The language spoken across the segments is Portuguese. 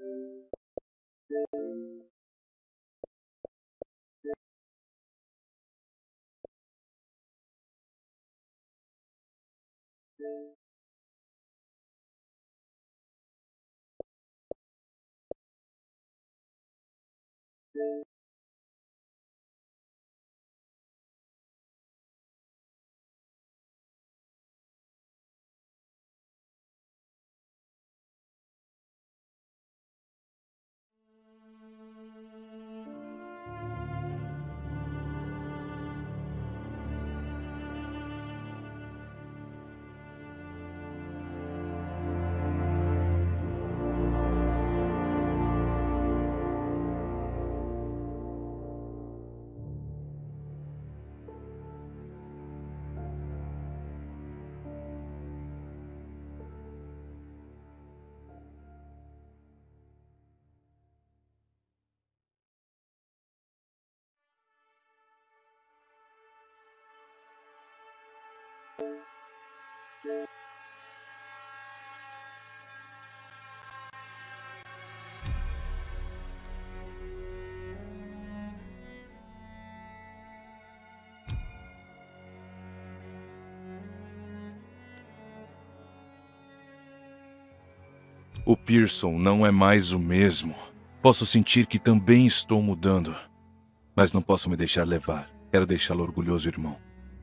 O Pearson não é mais o mesmo. Posso sentir que também estou mudando. Mas não posso me deixar levar. Quero deixá-lo orgulhoso, irmão.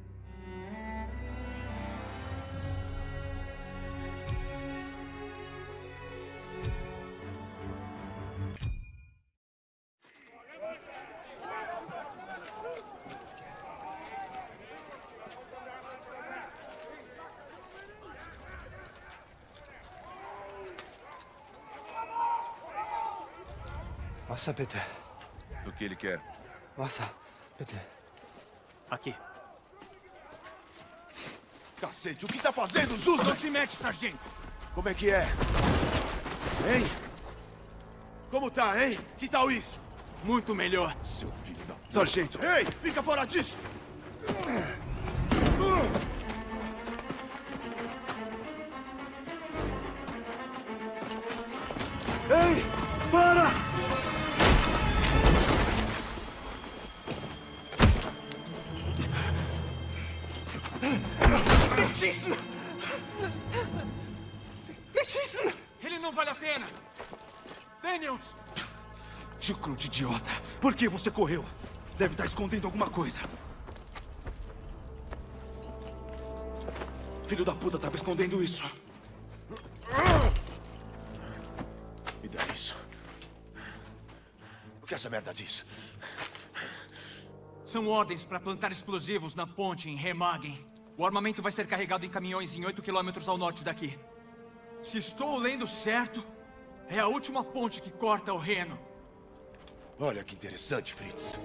Wasser, bitte. O que ele quer? Wasser, bitte. Aqui. Cacete, o que tá fazendo, Zusa? Não se mete, sargento! Como é que é? Hein? Como tá, hein? Que tal isso? Muito melhor. Seu filho da... Sargento! Ei, fica fora disso! Ei, para! Nicht schießen! Nicht schießen! Ele não vale a pena! Daniels! Chucrute idiota! Por que você correu? Deve estar escondendo alguma coisa. Filho da puta estava escondendo isso. Me dá isso. O que essa merda diz? São ordens para plantar explosivos na ponte em Remagen. O armamento vai ser carregado em caminhões em 8 quilômetros ao norte daqui. Se estou lendo certo, é a última ponte que corta o Reno. Olha que interessante, Fritz.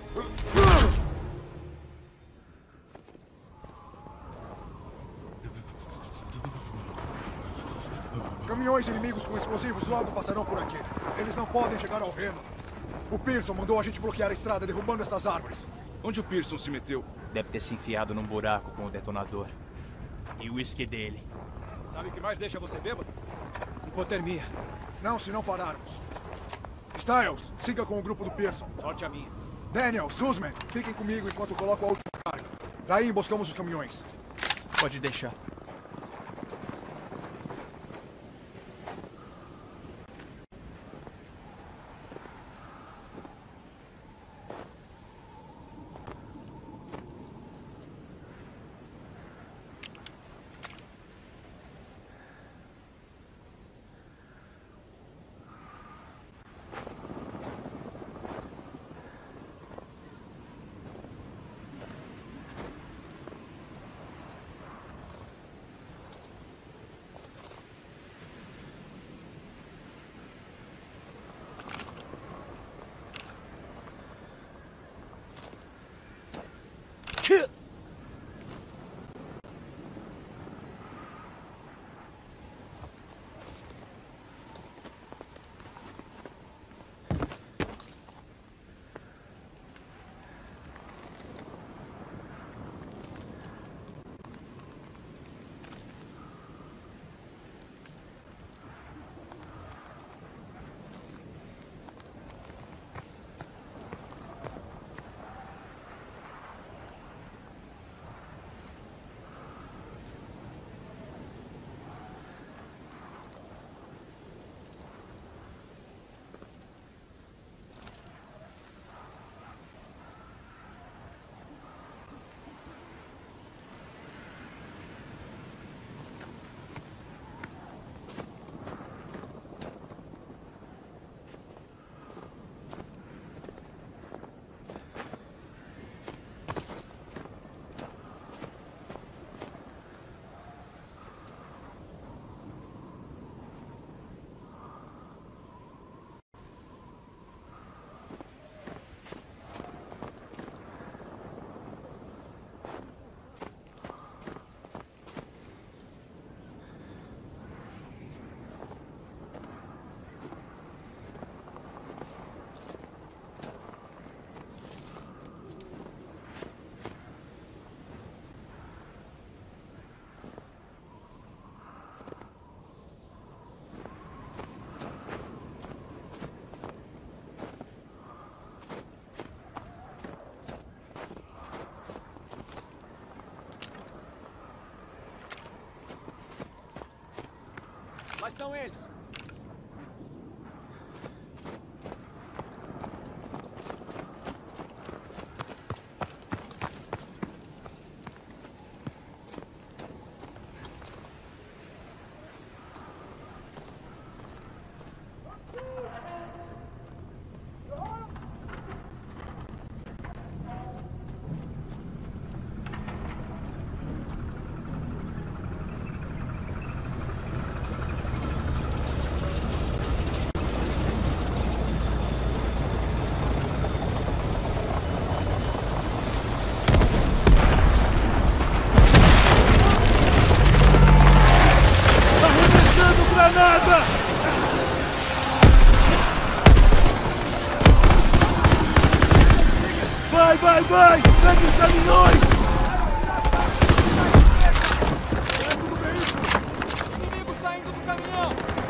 Caminhões inimigos com explosivos logo passarão por aqui. Eles não podem chegar ao Reno. O Pearson mandou a gente bloquear a estrada, derrubando estas árvores. Onde o Pearson se meteu? Deve ter se enfiado num buraco com o detonador. E o uísque dele. Sabe o que mais deixa você bêbado? Hipotermia. Não, se não pararmos. Styles, siga com o grupo do Pearson. Sorte a minha. Daniel, Sussman, fiquem comigo enquanto coloco a última carga. Daí emboscamos os caminhões. Pode deixar. estão eles? Vai! Pegue os caminhões! Inimigo saindo do caminhão!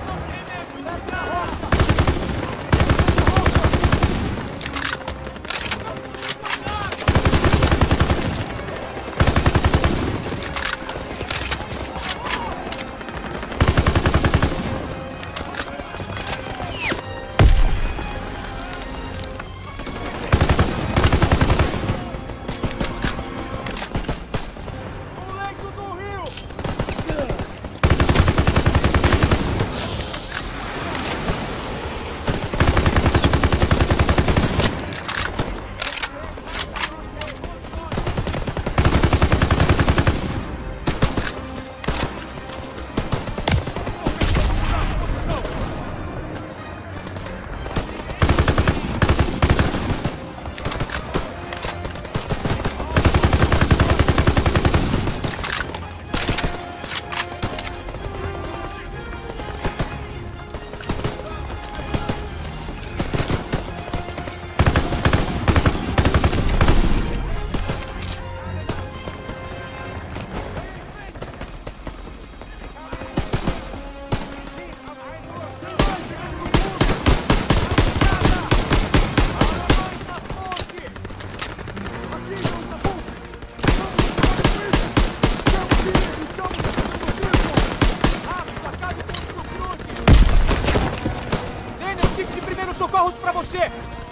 Socorros pra você!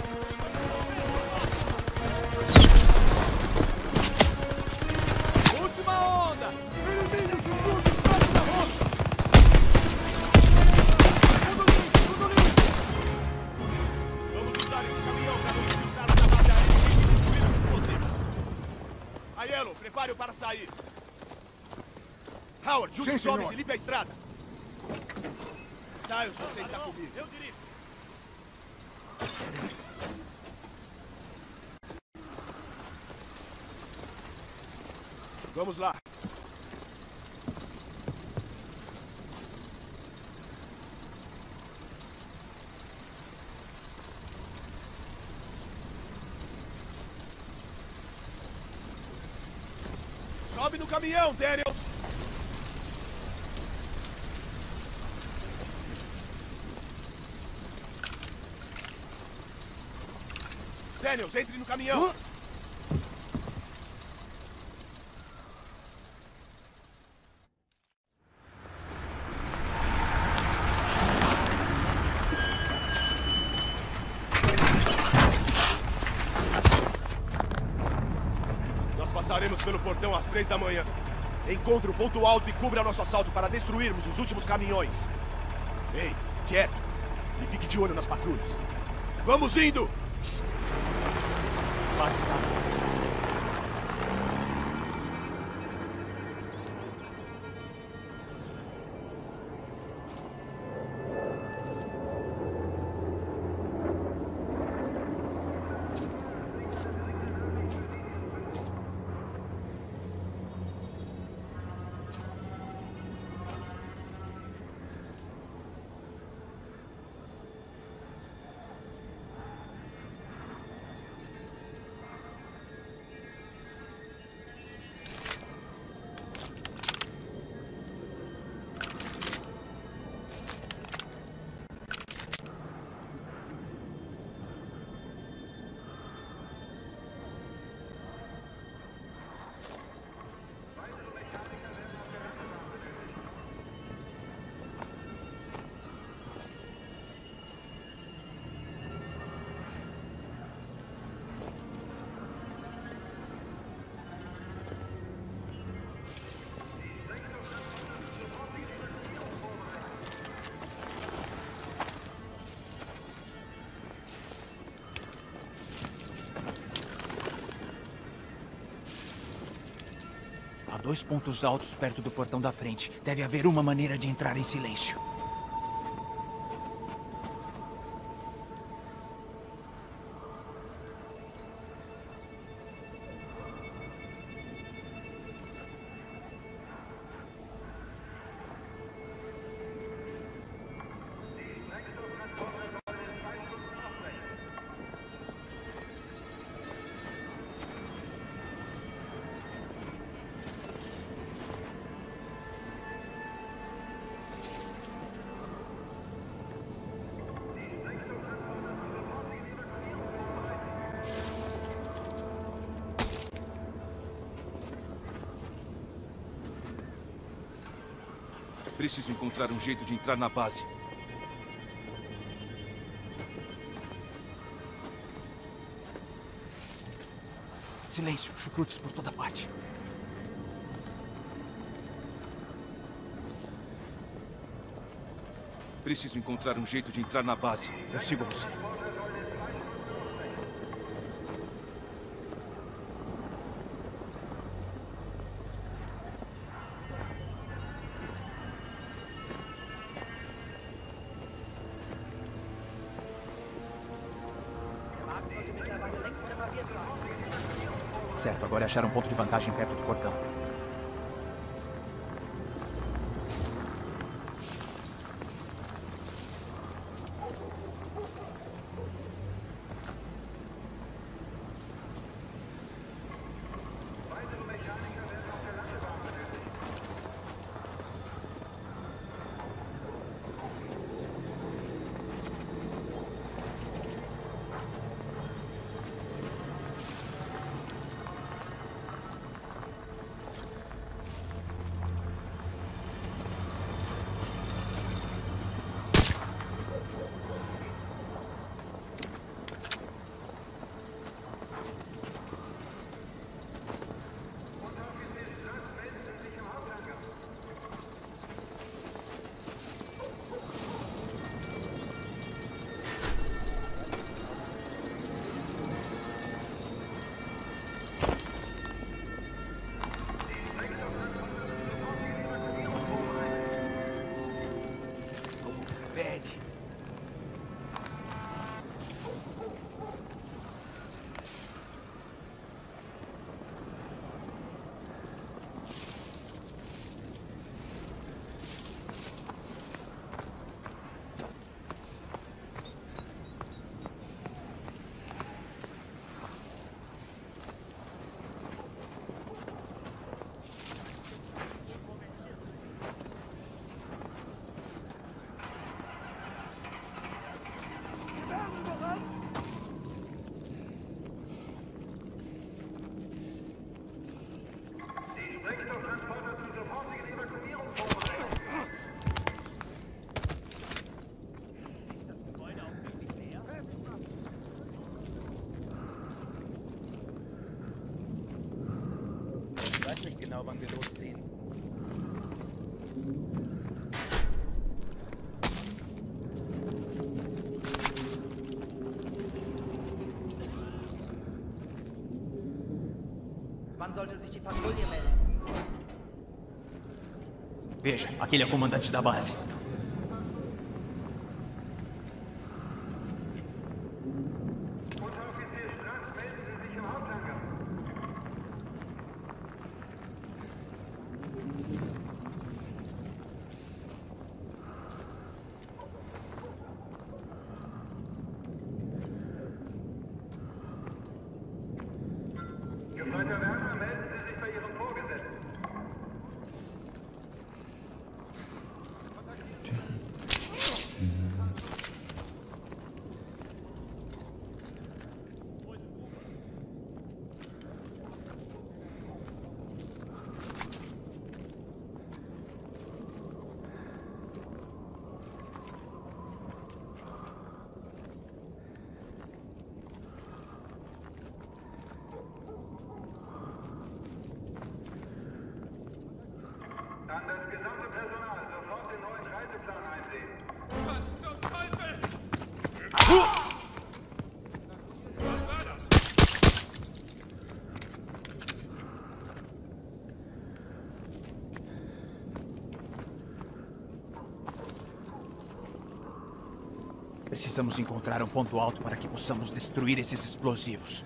Última onda! Inimigos de tudo espaço na rota! Tudo limpo! Vamos usar esse caminhão para nos filtrar na base aérea e destruir os explosivos. Aiello, prepare-o para sair. Howard, junte os homens e limpe a estrada. Styles, você está comigo. Eu dirijo. Vamos lá. Sobe no caminhão, Daniels! Daniels, entre no caminhão! Passaremos pelo portão às 3 da manhã. Encontre o ponto alto e cubra nosso assalto para destruirmos os últimos caminhões. Ei, quieto. E fique de olho nas patrulhas. Vamos indo! Basta. 2 pontos altos perto do portão da frente. Deve haver uma maneira de entrar em silêncio. Preciso encontrar um jeito de entrar na base. Silêncio, chucrutes por toda parte. Preciso encontrar um jeito de entrar na base. Eu sigo você. Certo, agora é achar um ponto de vantagem perto do portão. Wann wir losziehen. Wann sollte sich die Patrouille melden? Veja, aquele é o comandante da base. An das gesamte Personal sofort den neuen Reiseplan einsehen. Was zum Teufel? Was war das? Precisamos encontrar um ponto alto para que possamos destruir esses explosivos.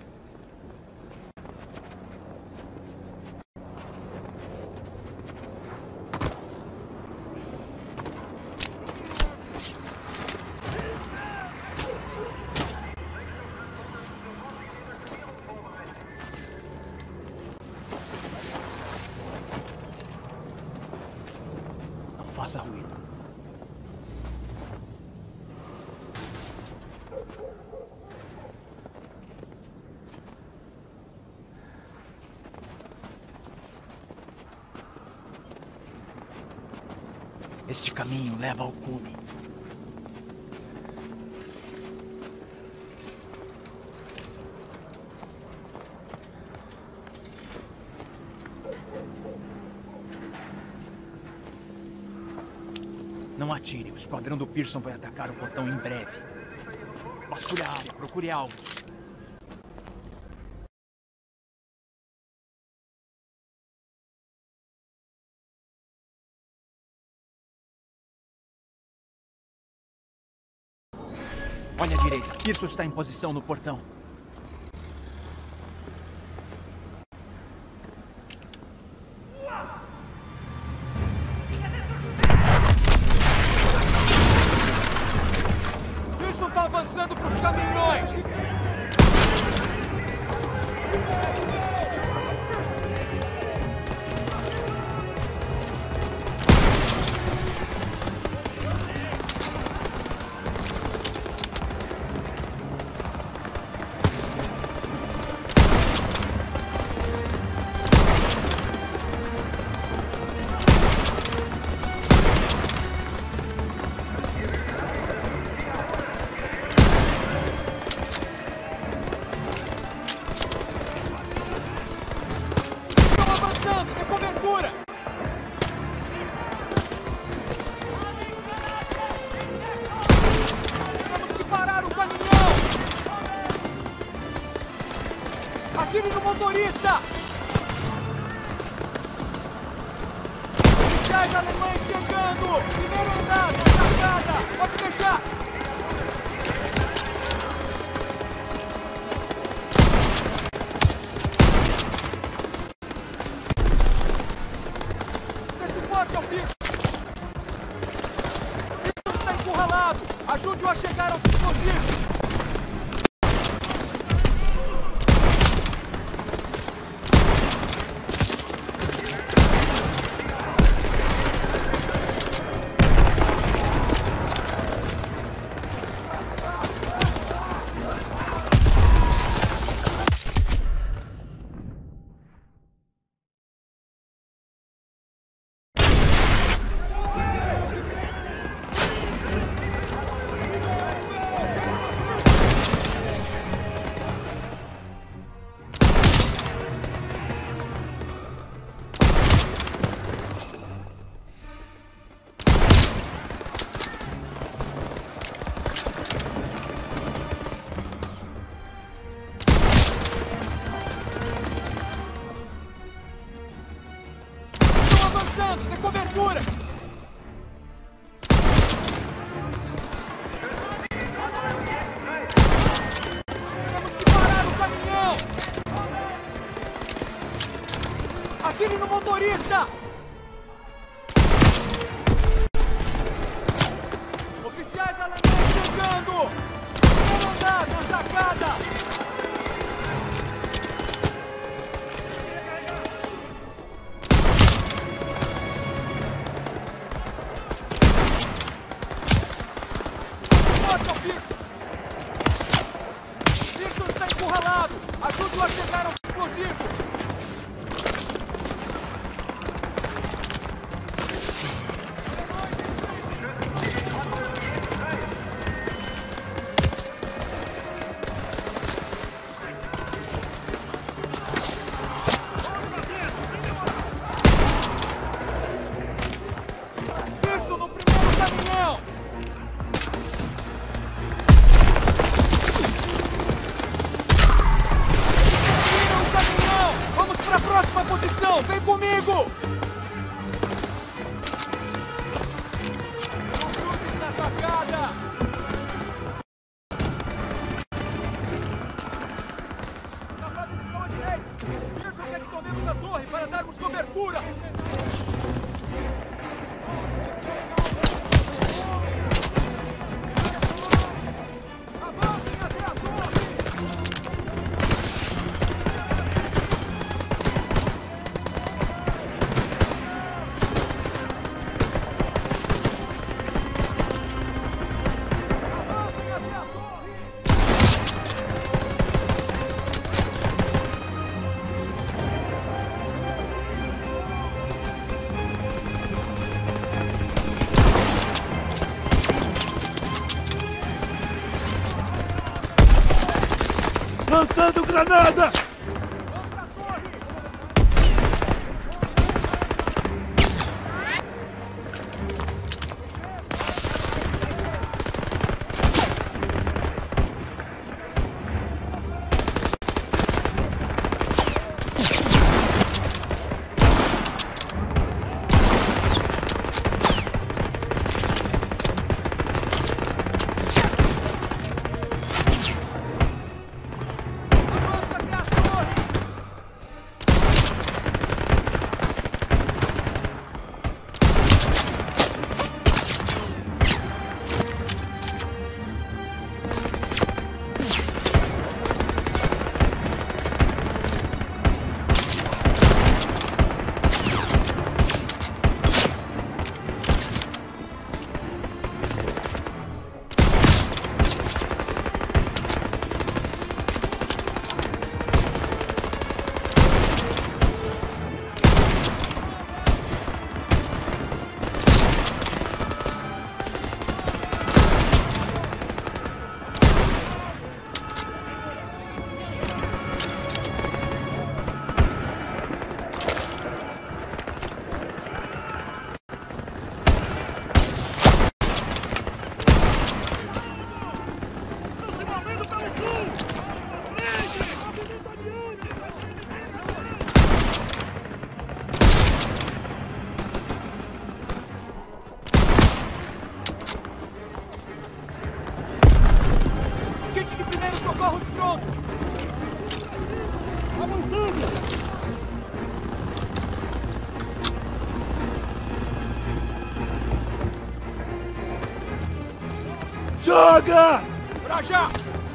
Não faça ruído. Este caminho leva ao cume. Não atire, o esquadrão do Pearson vai atacar o portão em breve. Vasculhe a área, procure alvos. Olha à direita. Pearson está em posição no portão. Pearson está avançando para os caminhões. Atire no motorista! Policiais alemães chegando! Primeiro andar, na sacada! Pode deixar! Dê suporte ao Pearson! Pearson está encurralado! Ajude-o a chegar aos explosivos! Dê cobertura! Temos que parar o caminhão! Atire no motorista! Oficiais alemães chegando! Primeiro andar, na sacada! Pearson está encurralado! Ajude-o a chegar aos explosivos! Pearson no primeiro caminhão! Próxima posição, vem comigo! Chutes na sacada! cobertura! Avancem até a torre! Avancem até a torre! Lançando granada! Outra torre! Avança até a torre! Estão se movendo pelo sul! Frente! Movimento adiante! Kit de primeiros socorros pronto! Avançando! Joga! Pra já!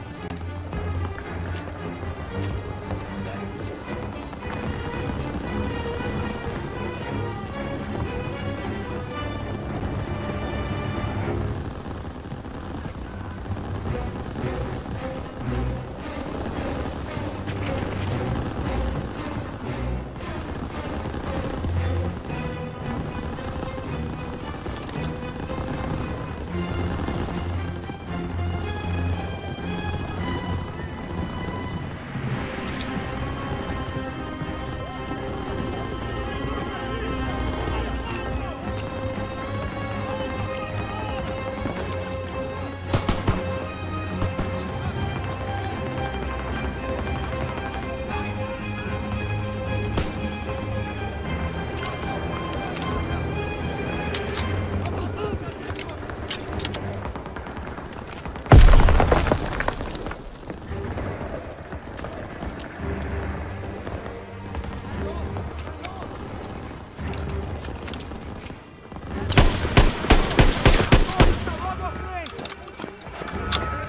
Está logo à frente!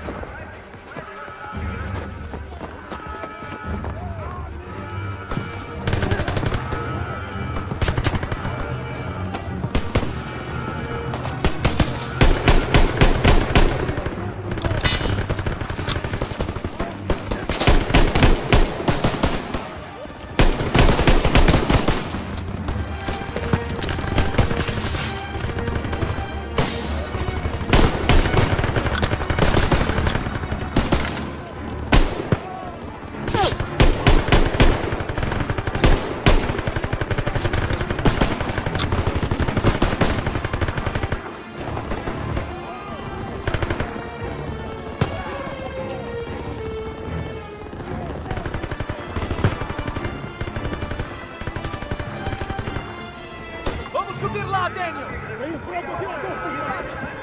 Vamos subir lá, Daniels! Tem um francotirador por lá!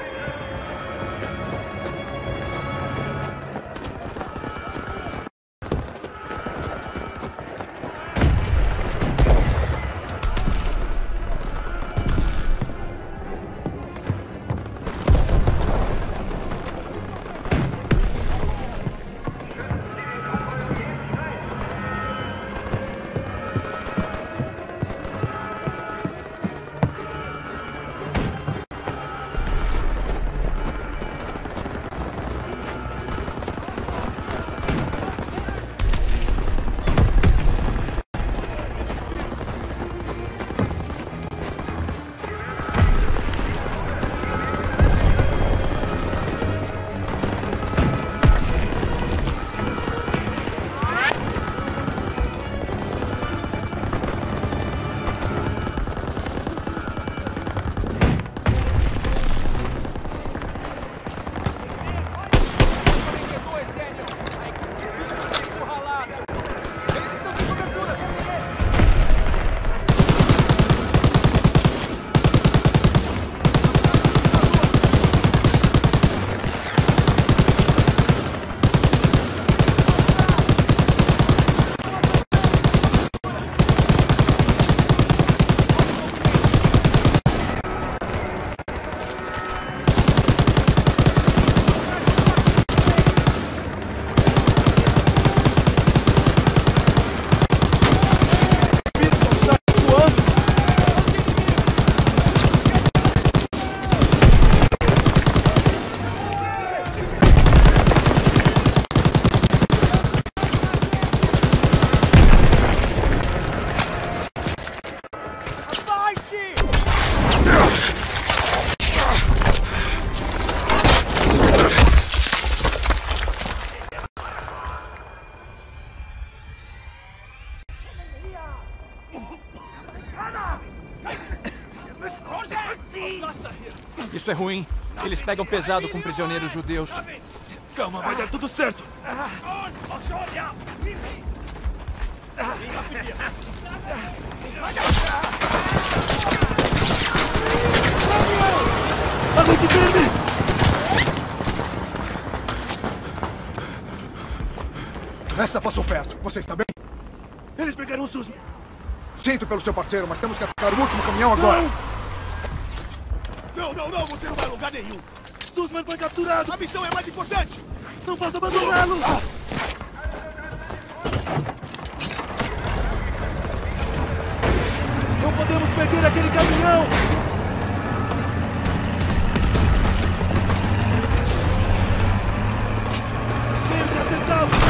Isso é ruim. Eles pegam pesado com prisioneiros judeus. Calma, vai dar tudo certo. A noite verde! Essa passou perto. Você está bem? Eles pegaram o Sussman. Sinto pelo seu parceiro, mas temos que atacar o último caminhão agora. Não, você não vai a lugar nenhum. Sussman foi capturado. A missão é mais importante. Não posso abandoná-lo. Não podemos perder aquele caminhão. Temos que acertá-lo.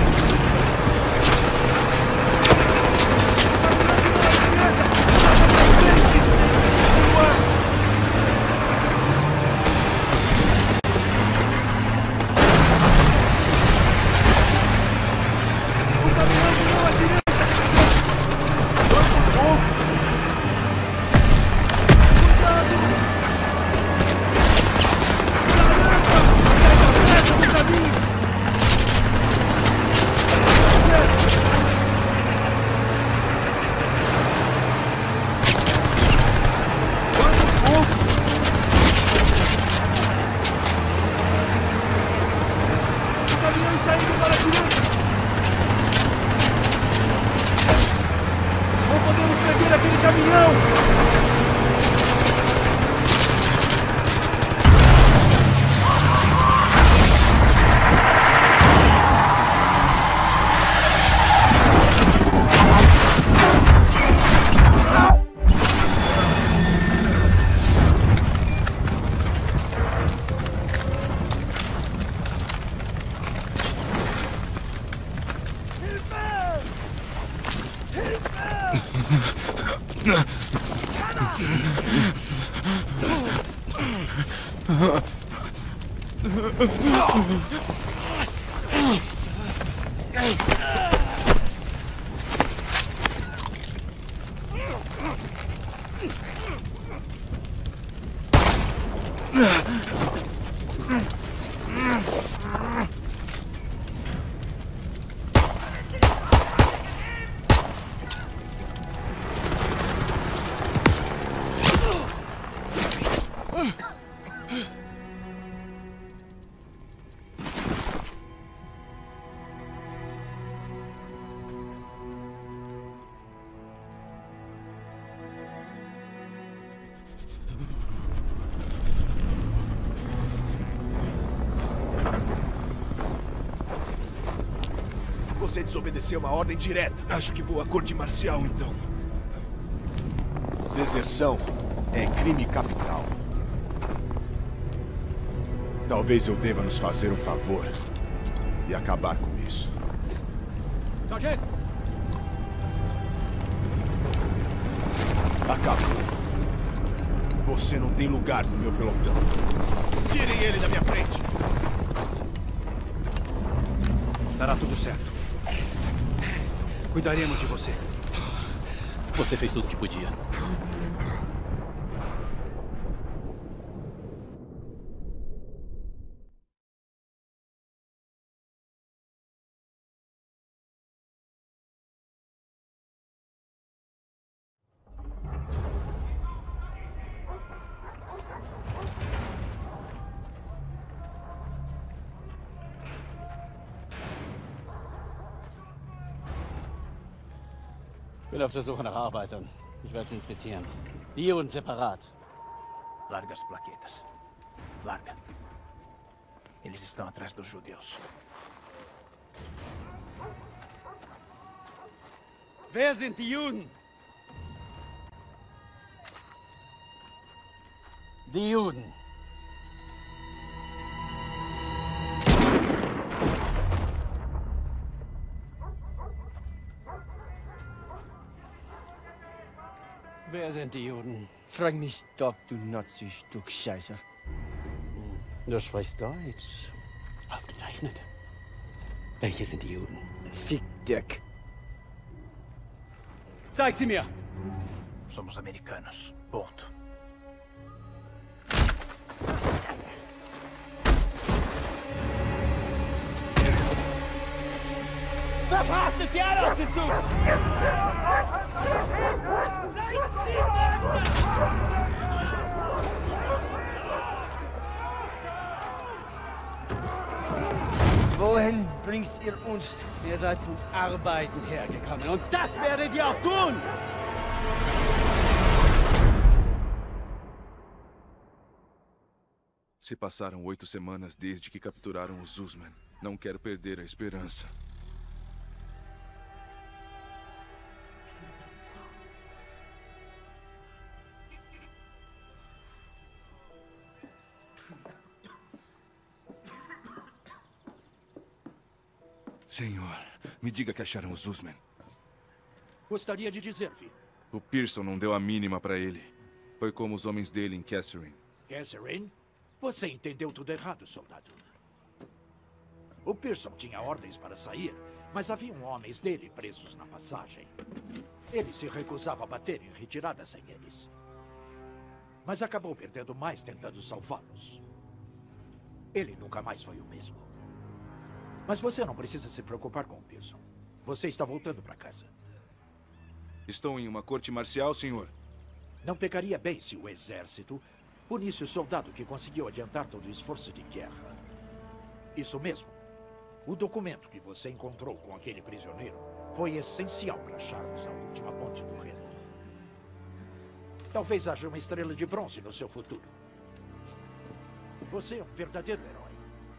Você desobedeceu uma ordem direta. Acho que vou à corte marcial, então. Deserção é crime capital. Talvez eu deva nos fazer um favor e acabar com isso. Sargento! Acabou. Você não tem lugar no meu pelotão. Tirem ele da minha frente. Dará tudo certo. Cuidaremos de você. Você fez tudo o que podia. Ich bin auf der Suche nach Arbeitern. Ich werde sie inspizieren. Die und separat. Larga as plaquetas. Larga. Eles estão atrás dos judeus. Wer sind die Juden? Die Juden. Wer sind die Juden? Frag mich doch, du Nazi-Stück Scheiße. Du sprichst Deutsch. Ausgezeichnet. Welche sind die Juden? Fick Dirk. Zeig sie mir! Somos americanos. Ponto. Verfrachtet sie alle auf den Zug! Wohin bringt ihr uns? Ihr seid zum Arbeiten hergekommen und das werdet ihr auch tun! Se passaram 8 semanas desde que capturaram os Usman. Não quero perder a esperança. Senhor, me diga que acharam os Usman. Gostaria de dizer, filho. O Pearson não deu a mínima pra ele. Foi como os homens dele em Catherine. Catherine? Você entendeu tudo errado, soldado. O Pearson tinha ordens para sair, mas haviam homens dele presos na passagem. Ele se recusava a bater em retirada sem eles. Mas acabou perdendo mais tentando salvá-los. Ele nunca mais foi o mesmo. Mas você não precisa se preocupar com o Pearson. Você está voltando para casa. Estou em uma corte marcial, senhor. Não pegaria bem se o exército punisse o soldado que conseguiu adiantar todo o esforço de guerra. Isso mesmo. O documento que você encontrou com aquele prisioneiro foi essencial para acharmos a última ponte do Reno. Talvez haja uma estrela de bronze no seu futuro. Você é um verdadeiro herói.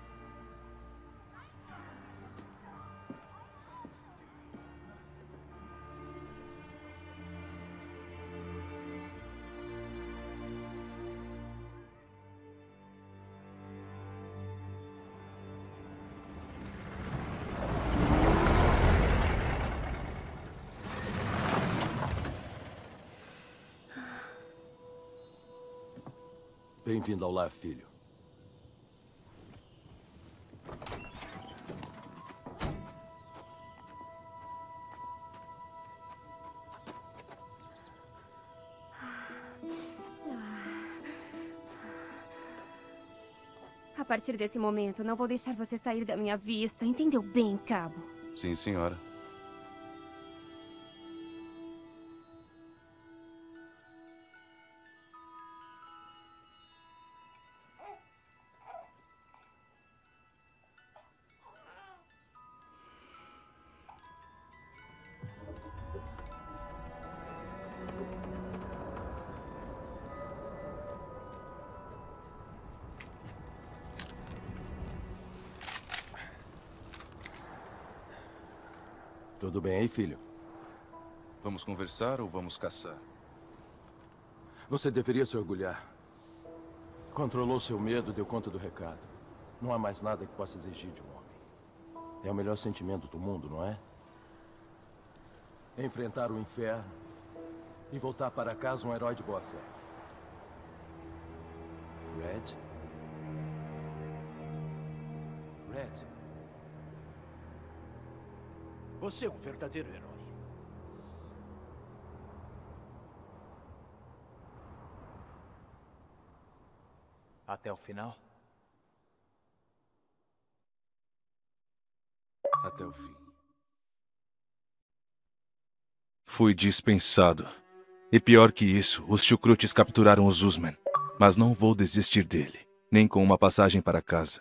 Bem-vindo ao lar, filho. A partir desse momento, não vou deixar você sair da minha vista. Entendeu bem, cabo? Sim, senhora. Tudo bem aí, filho? Vamos conversar ou vamos caçar? Você deveria se orgulhar. Controlou seu medo, deu conta do recado. Não há mais nada que possa exigir de um homem. É o melhor sentimento do mundo, não é? Enfrentar o inferno e voltar para casa um herói de boa fé. Red? Red? Você é um verdadeiro herói. Até o final? Até o fim. Fui dispensado. E pior que isso, os chucrutes capturaram os Usman. Mas não vou desistir dele, nem com uma passagem para casa.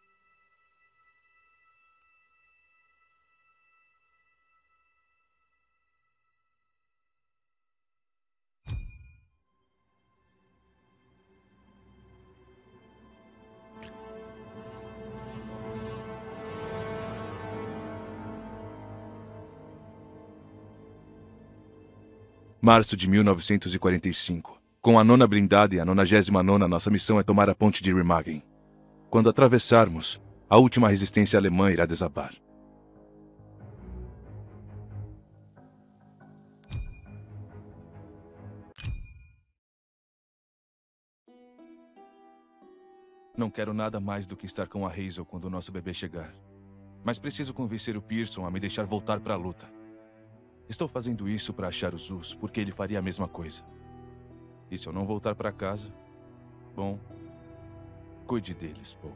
Março de 1945. Com a 9ª blindada e a 99ª, nossa missão é tomar a ponte de Remagen. Quando atravessarmos, a última resistência alemã irá desabar. Não quero nada mais do que estar com a Hazel quando o nosso bebê chegar. Mas preciso convencer o Pearson a me deixar voltar para a luta. Estou fazendo isso para achar o Zeus, porque ele faria a mesma coisa. E se eu não voltar para casa, bom, cuide deles, Paul.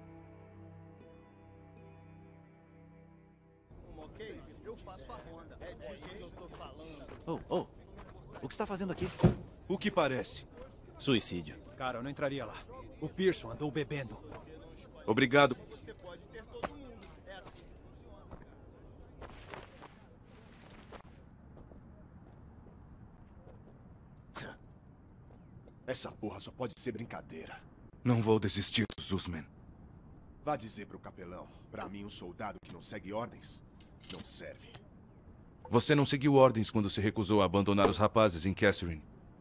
Oh, o que está fazendo aqui? O que parece? Suicídio. Cara, eu não entraria lá. O Pearson andou bebendo. Obrigado. Essa porra só pode ser brincadeira. Não vou desistir dos Zeusmen. Vá dizer pro capelão. Pra mim, um soldado que não segue ordens não serve. Você não seguiu ordens quando se recusou a abandonar os rapazes em Catherine.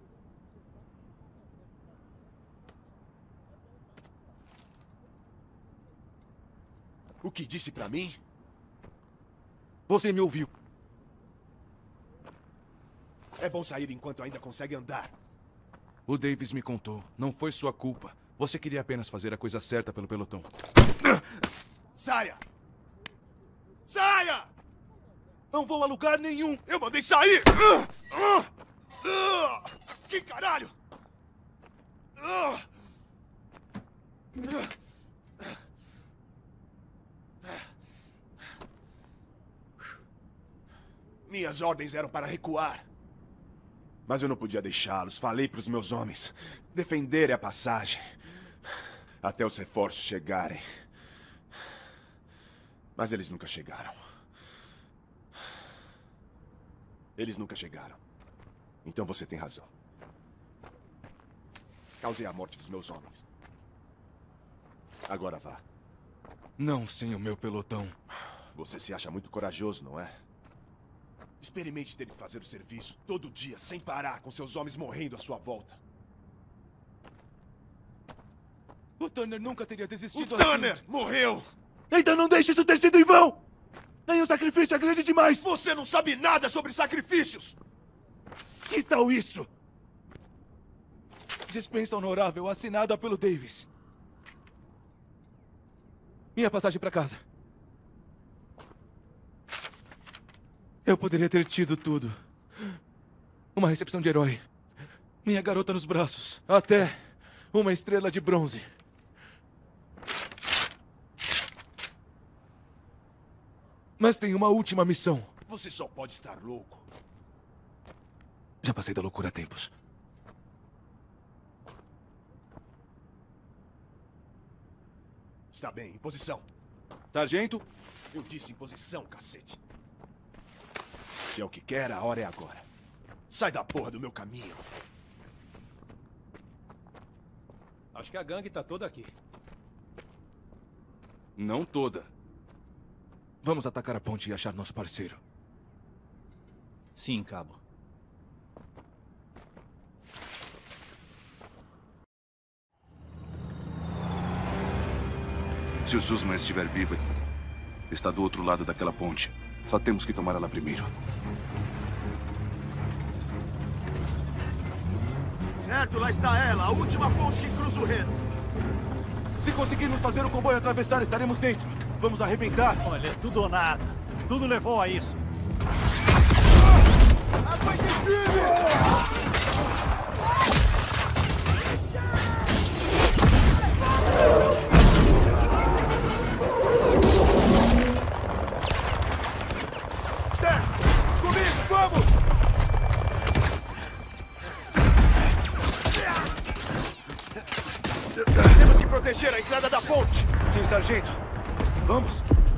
O que disse pra mim? Você me ouviu. É bom sair enquanto ainda consegue andar. O Davis me contou. Não foi sua culpa. Você queria apenas fazer a coisa certa pelo pelotão. Saia! Saia! Não vou a lugar nenhum. Eu mandei sair! Que caralho! Minhas ordens eram para recuar. Mas eu não podia deixá-los. Falei para os meus homens defenderem a passagem até os reforços chegarem. Mas eles nunca chegaram. Eles nunca chegaram. Então você tem razão. Causei a morte dos meus homens. Agora vá. Não sem o meu pelotão. Você se acha muito corajoso, não é? Experimente ter que fazer o serviço todo dia, sem parar, com seus homens morrendo à sua volta. O Turner nunca teria desistido assim. O Turner morreu! Então não deixe isso ter sido em vão! Nem o sacrifício é grande demais! Você não sabe nada sobre sacrifícios! Que tal isso? Dispensa honorável assinada pelo Davis. Minha passagem para casa. Eu poderia ter tido tudo. Uma recepção de herói. Minha garota nos braços. Até uma estrela de bronze. Mas tem uma última missão. Você só pode estar louco. Já passei da loucura há tempos. Está bem, em posição. Sargento? Eu disse em posição, cacete. Se é o que quer, a hora é agora. Sai da porra do meu caminho. Acho que a gangue tá toda aqui. Não toda. Vamos atacar a ponte e achar nosso parceiro. Sim, cabo. Se o Zeusman estiver vivo, está do outro lado daquela ponte. Só temos que tomar ela primeiro. Certo, lá está ela, a última ponte que cruza o Reno. Se conseguirmos fazer o comboio atravessar, estaremos dentro. Vamos arrebentar. Olha, tudo ou nada. Tudo levou a isso. Aguente firme! Proteger a entrada da ponte! Sim, sargento. Vamos.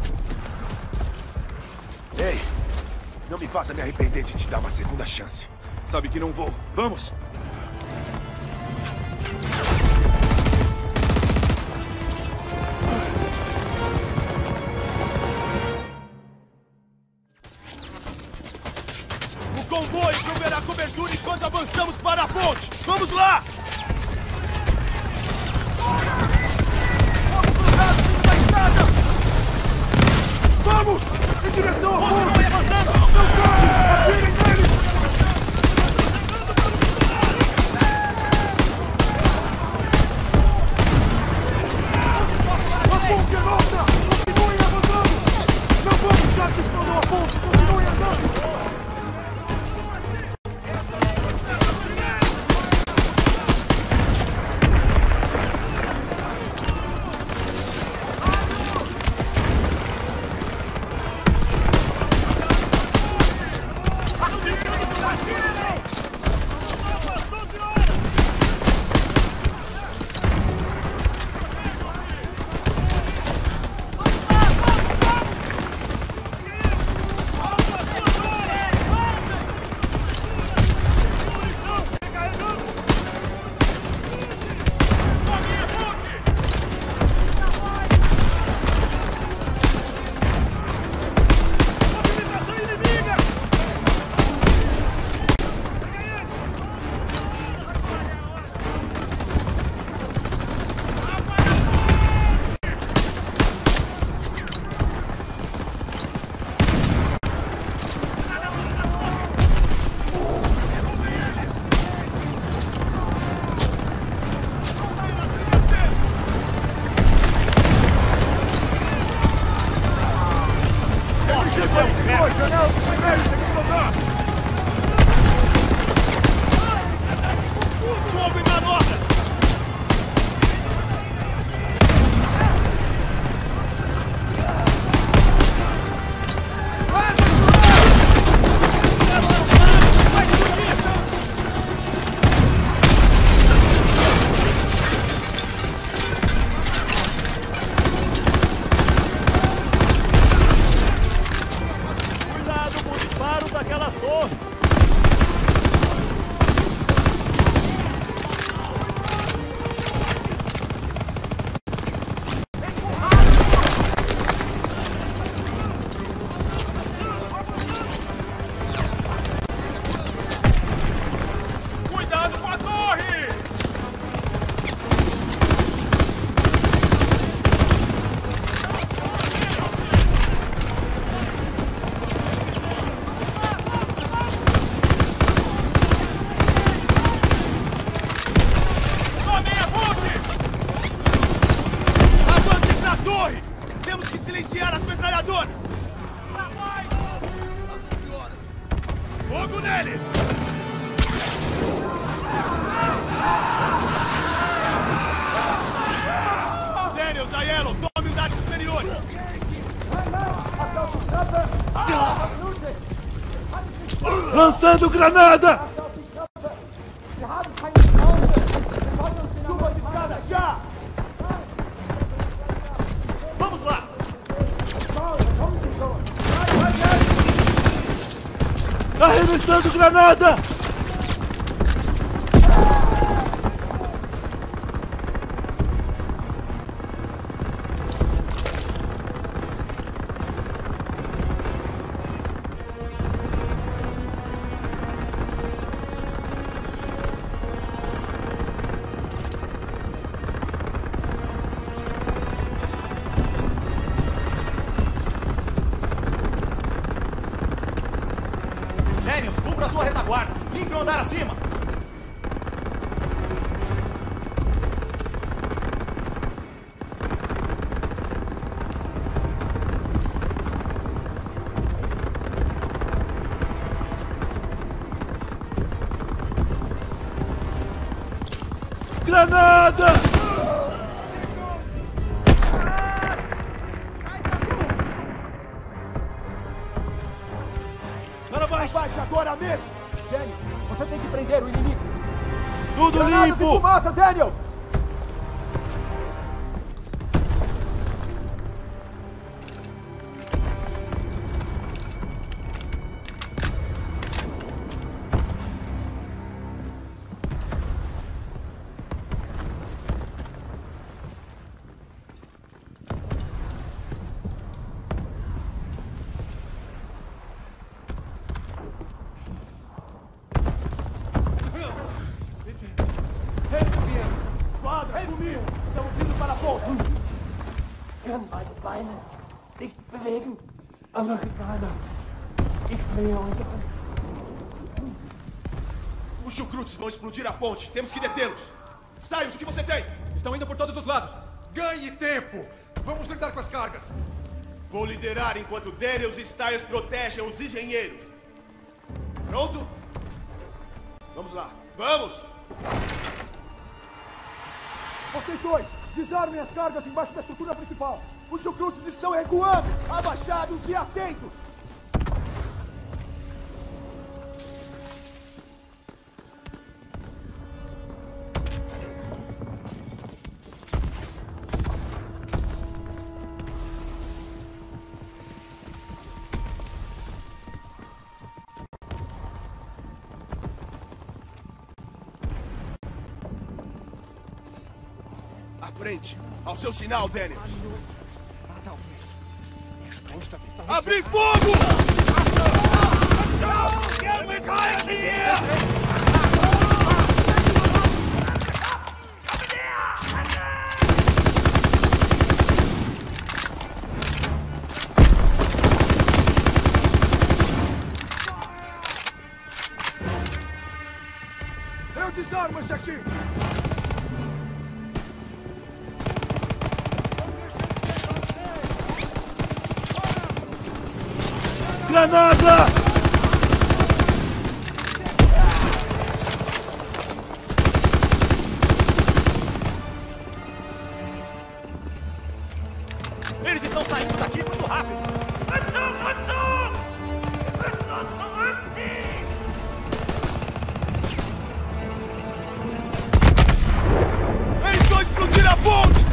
Ei, não me faça me arrepender de te dar uma segunda chance. Sabe que não vou. Vamos! O comboio proverá cobertura enquanto avançamos para a ponte! Vamos lá! Vamos! Em direção ao ponte! Continue avançando! Não caia! Atirem nele! A ponte é nossa! Continuem avançando! Não vamos já que explodiu a ponte! Continuem andando! Daniel, primeiro, segundo lugar! Fogo e manobra! Cuidado com o disparo daquelas torres! Cuidado com a torre! Tomem a ponte! Avancem pra torre! Temos que silenciar as metralhadoras! Fogo neles! Daniels, Aiello, tome unidades superiores! Lançando granada! Suba as escadas, já! Vamos lá! Arremessando granada! Daniels, cubra a sua retaguarda! Limpe o andar acima! Granada! Ela vai abaixo agora mesmo! Daniel, você tem que prender o inimigo. Tudo Granadas limpo! e fumaça, Daniel! Esquadra, comigo! Estamos indo para a ponte! Kann beide Beine nicht bewegen. Amerikaner, ich flehe euch an. Os chucrutes vão explodir a ponte! Temos que detê-los! Styles, o que você tem? Estão indo por todos os lados! Ganhe tempo! Vamos lidar com as cargas! Vou liderar enquanto Daniels e Styles protegem os engenheiros! Pronto? Vamos lá! Vamos! Vocês dois, desarmem as cargas embaixo da estrutura principal. Os chucrutes estão recuando. Abaixados e atentos! À frente! Ao seu sinal, Daniels! Abrir fogo! Eu desarmo esse aqui! Granada! Eles estão saindo daqui muito rápido! Eles vão explodir a ponte!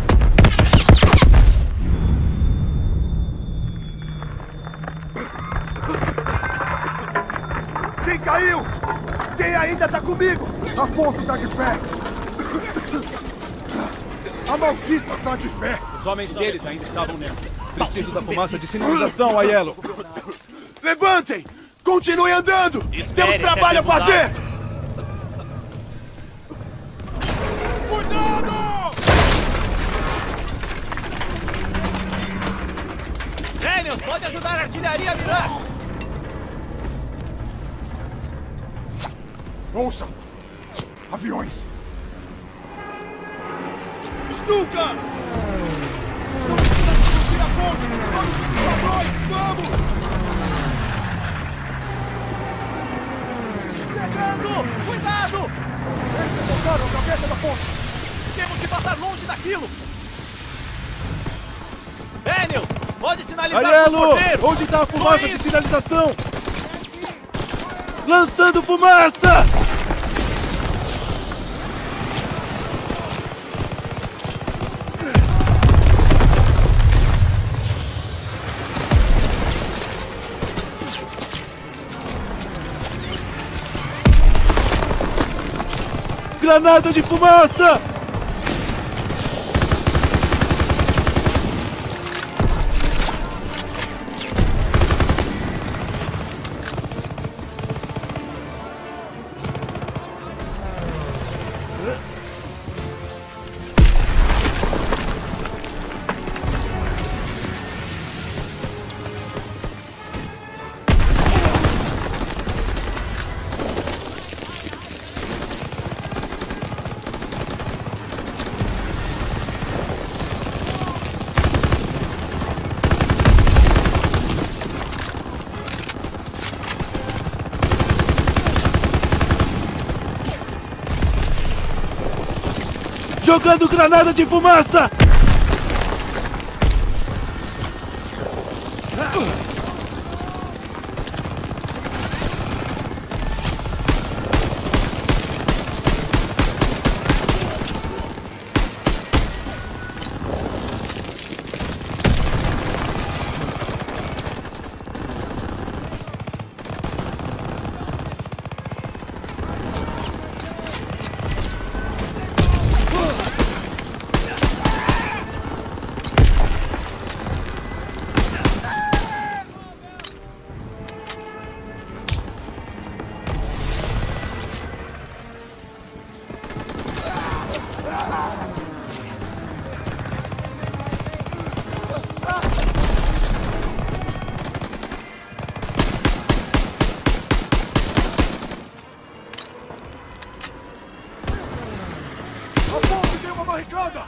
Sim, caiu! Quem ainda tá comigo? A ponte tá de pé! A maldita tá de pé! Os homens deles ainda estavam nela. Preciso da fumaça de sinalização, Aiello! Levantem! Continuem andando! Temos trabalho a fazer! Daniels, pode ajudar a artilharia a mirar! Ouçam! Aviões! Stukas! Tira a ponte! Todos os esquadrões! Vamos! Chegando! Cuidado! Eles derrotaram a cabeça da ponte! Temos que passar longe daquilo! Daniel, pode sinalizar Aiello! pro porteiro! Onde está a fumaça de sinalização? Lançando fumaça! Granada de fumaça! Jogando granada de fumaça! Barricada!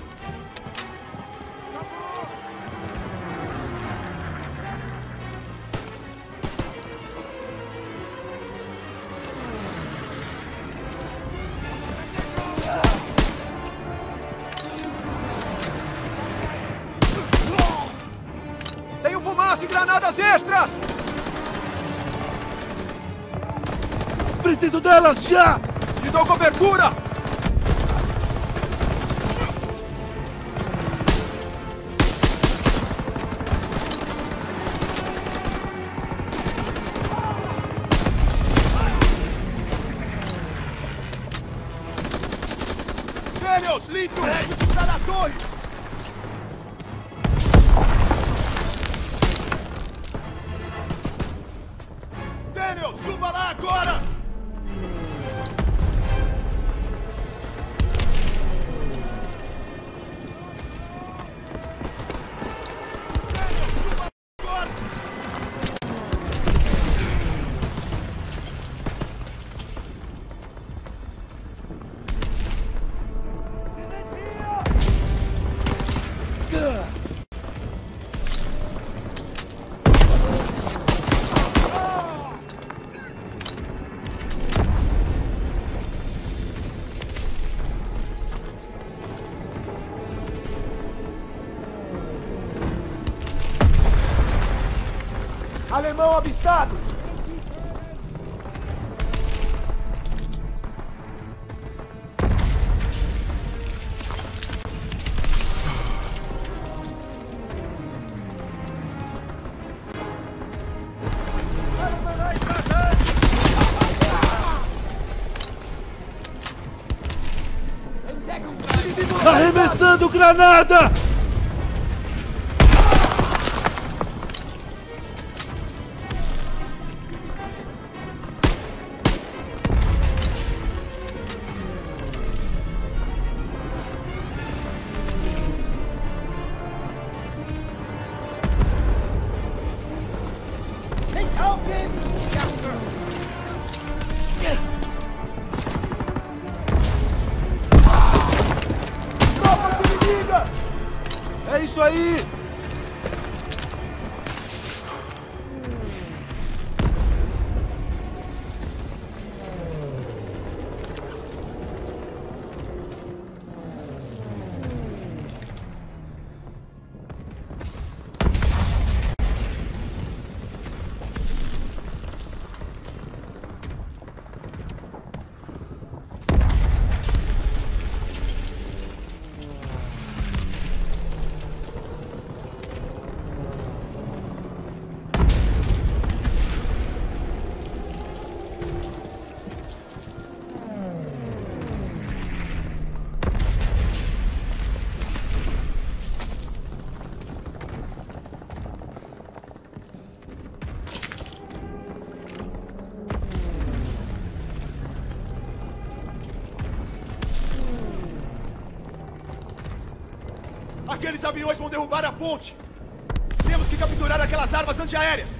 Tenho fumaça e granadas extras! Preciso delas já! Te dou cobertura! Daniels, Linton! Está na torre! Daniels, suba lá agora! Alemão avistado! Arremessando granada! É isso aí! Aqueles aviões vão derrubar a ponte! Temos que capturar aquelas armas antiaéreas!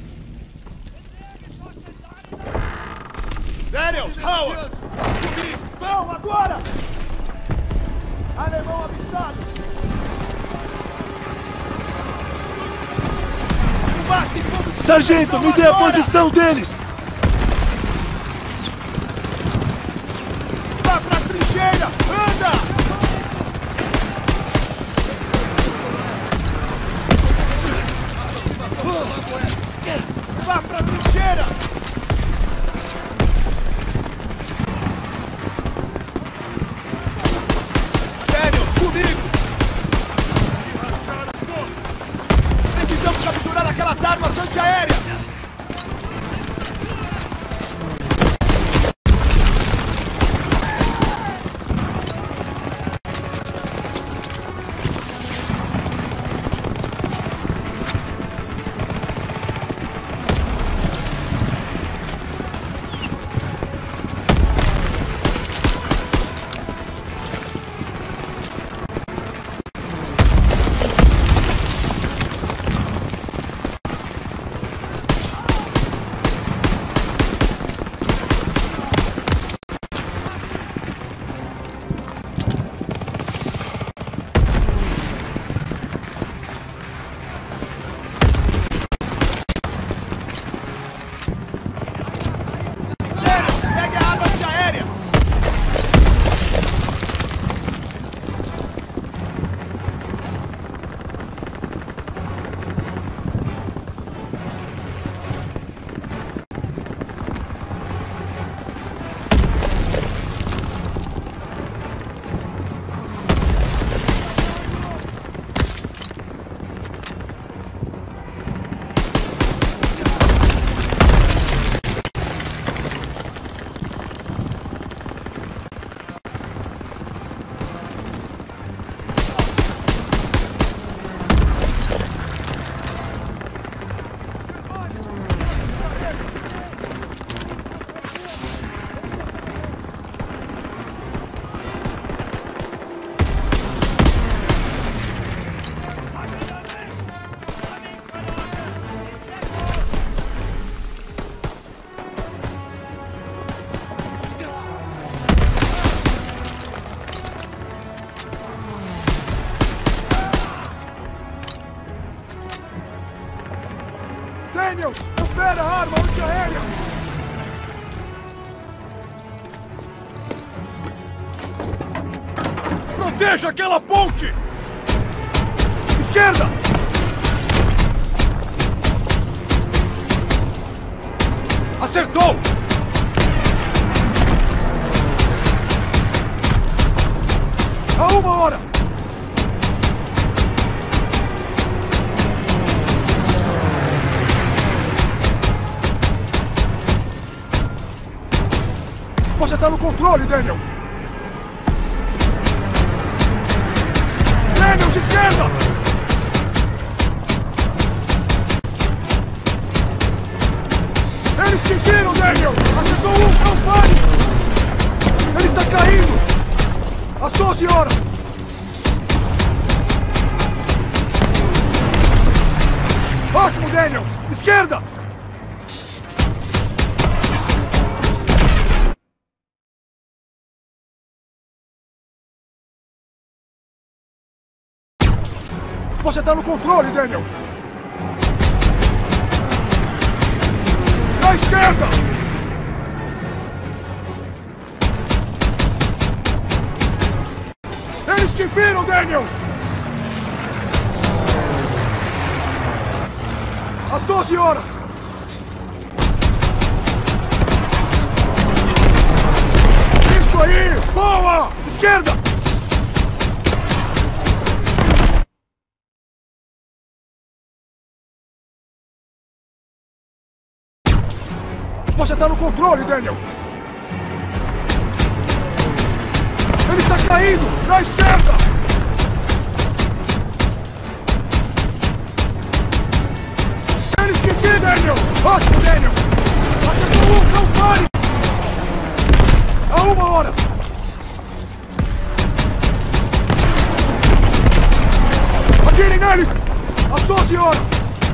Daniels, Howard! Comigo! Não, agora! Alemão avistado! Sargento, me dê a posição deles! Vá para as trincheiras! Anda! Vá para a trincheira! Daniels, comigo! Precisamos capturar aquelas armas antiaéreas! Daniels, opera a arma antiaérea! Proteja aquela ponte! Esquerda! Acertou! A 1 hora! Você tá no controle, Daniels! Daniels, esquerda! Eles te viram, Daniels! Acertou um, não pare! Ele está caindo! Às 12 horas! Ótimo, Daniels! Esquerda! Você está no controle, Daniels! Na esquerda! Eles te viram, Daniels! Às 12 horas! Isso aí! Boa! Esquerda! Você está no controle, Daniels! Ele está caindo! Na esquerda! Eles te viram, Daniels! Ótimo, Daniels! Acertou um, não pare! A 1 hora! Atirem neles! Às 12 horas!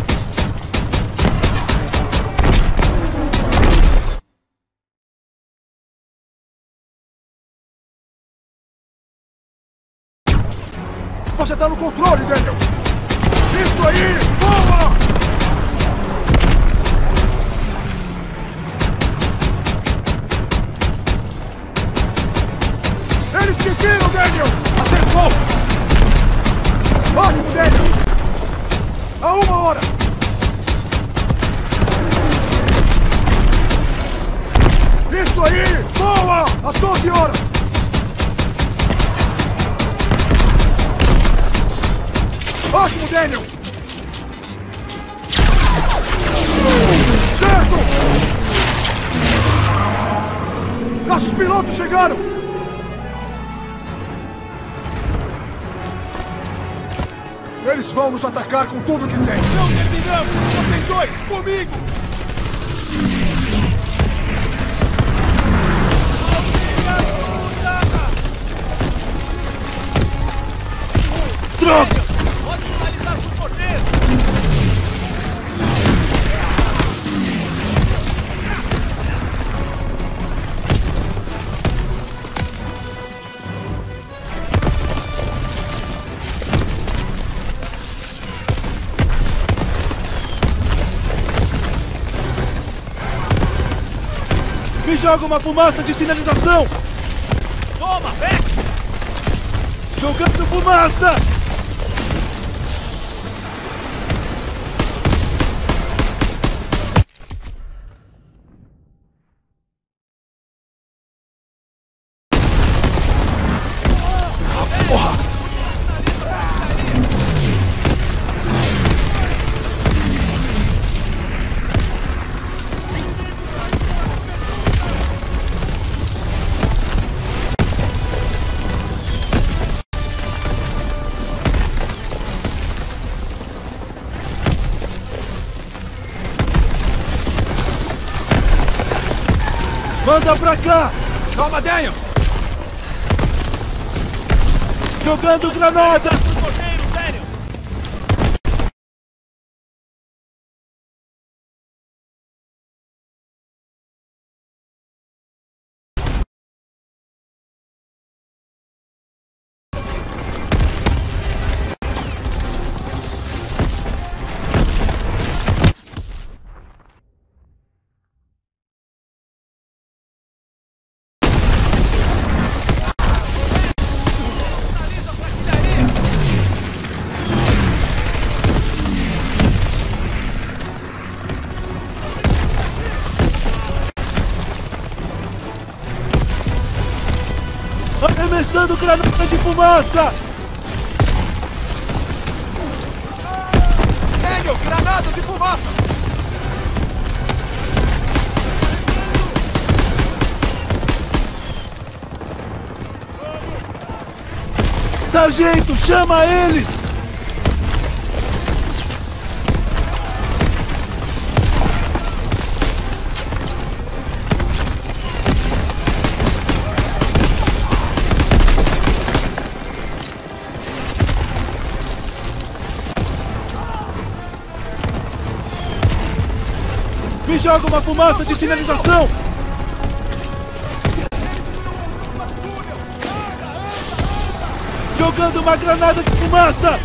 Você está no controle, Daniels! Isso aí! Boa! Eles te viram, Daniels! Acertou! Ótimo, Daniels! A 1 hora! Isso aí! Boa! Às 12 horas! Ótimo, Daniels! Certo! Nossos pilotos chegaram! Eles vão nos atacar com tudo que tem! Não terminamos! Vocês dois, comigo! Droga! Pode finalizar com o porteiro! Me joga uma fumaça de sinalização! Toma, Beck! Jogando fumaça! Manda pra cá! Toma, Daniel! Jogando granada! Arremessando granada de fumaça! Daniel, granada de fumaça! Sargento, chama eles! Me joga uma fumaça de sinalização! Jogando uma granada de fumaça!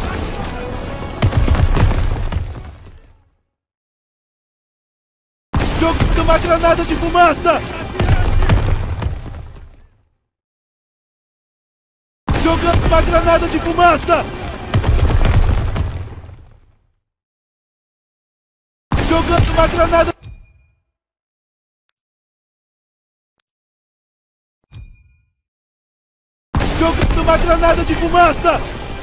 Jogando uma granada de fumaça! Jogando uma granada de fumaça! Jogando uma granada... Jogando uma granada de fumaça!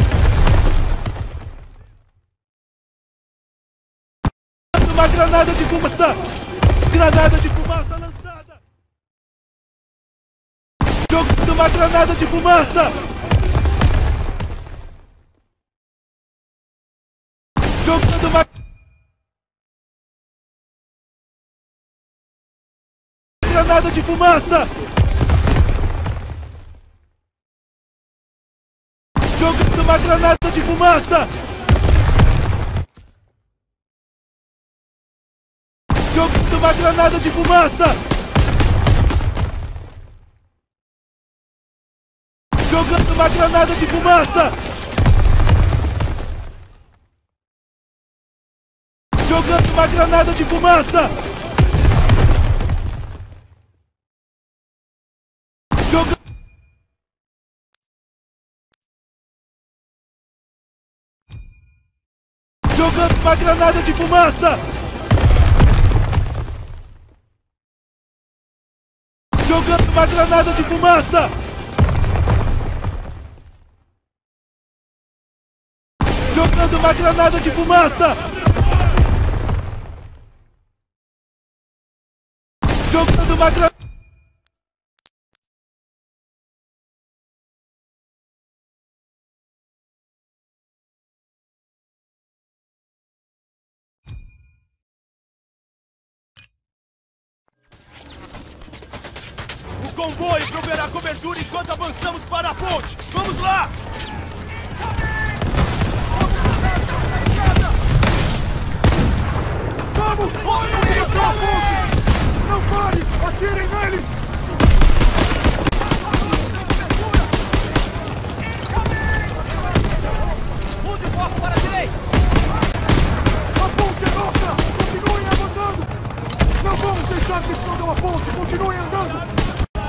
Jogando uma granada de fumaça! Granada de fumaça lançada! Jogando uma granada de fumaça! Jogando uma... Granada de fumaça! Jogando uma granada de fumaça! Jogando uma granada de fumaça! Jogando uma granada de fumaça! Jogando uma granada de fumaça! Jogando uma granada de fumaça! Jogando uma granada de fumaça! Jogando uma granada de fumaça! Jogando uma granada... O comboio proverá cobertura enquanto avançamos para a ponte! Vamos lá! Vamos! Vamos a ponte! Não pare! Atirem neles! Mude o foco para a direita! A ponte é nossa! Continuem avançando! Não vamos deixar que escondam a ponte! Continuem andando!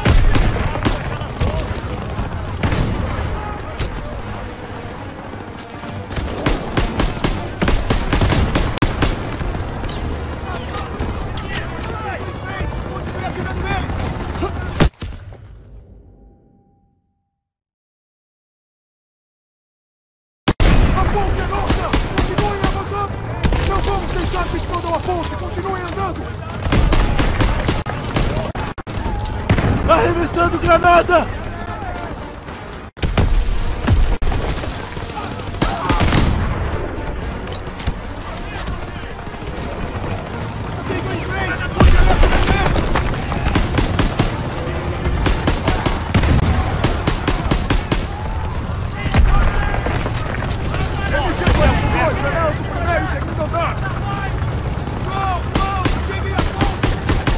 Arremessando granada! Sigam em frente! Continue atirando! Ele chegou a dois janelas do primeiro e segundo andar! Cheguem a ponte!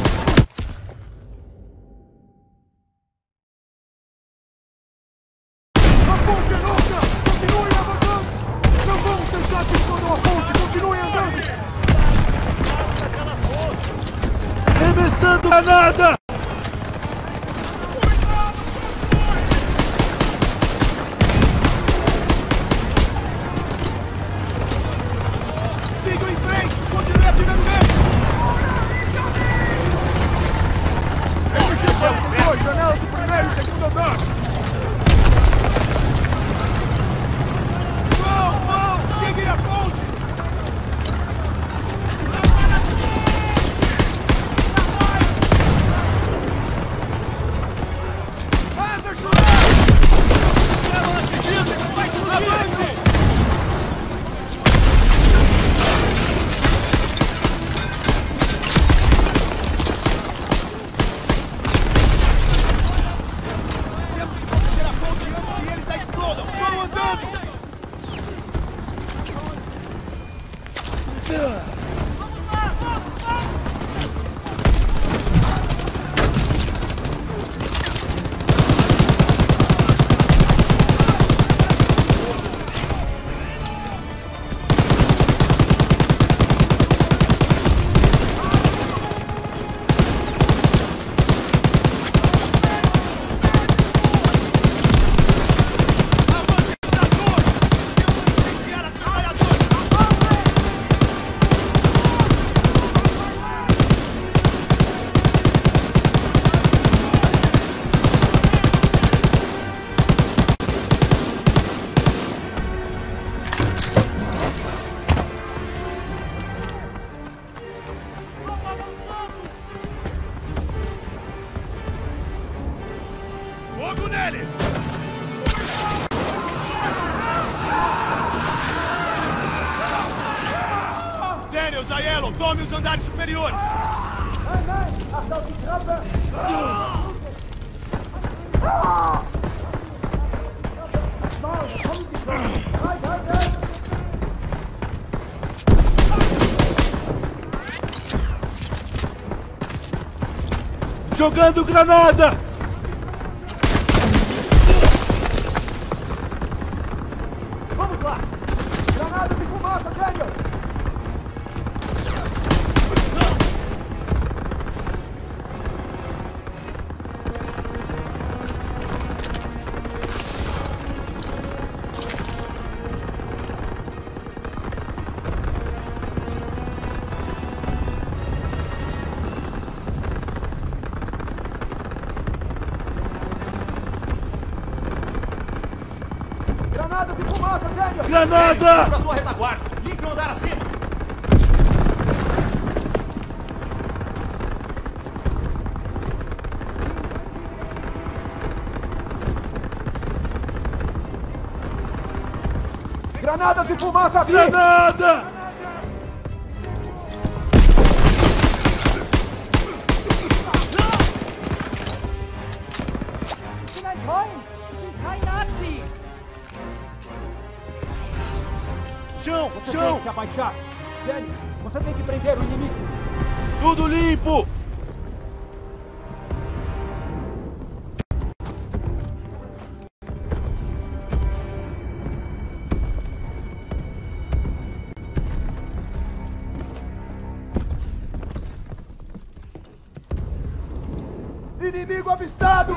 A ponte é nossa! Continuem avançando! Não vamos deixar que escondam a ponte! Continuem andando! Arremessando granada! Sigam em frente! Continue atirando neles! Ele chegou a dois janelas do primeiro e segundo andar! eles! Daniels, Aiello, tome os andares superiores! Jogando granada! Vamos lá! Granada de fumaça, Daniel! Granada de fumaça, Daniel! Granada! Para sua retaguarda! Limpe o andar acima! Granadas de fumaça aqui! Granada! Chão! Você tem que abaixar! Daniel, você tem que prender o inimigo! Tudo limpo! Inimigo avistado!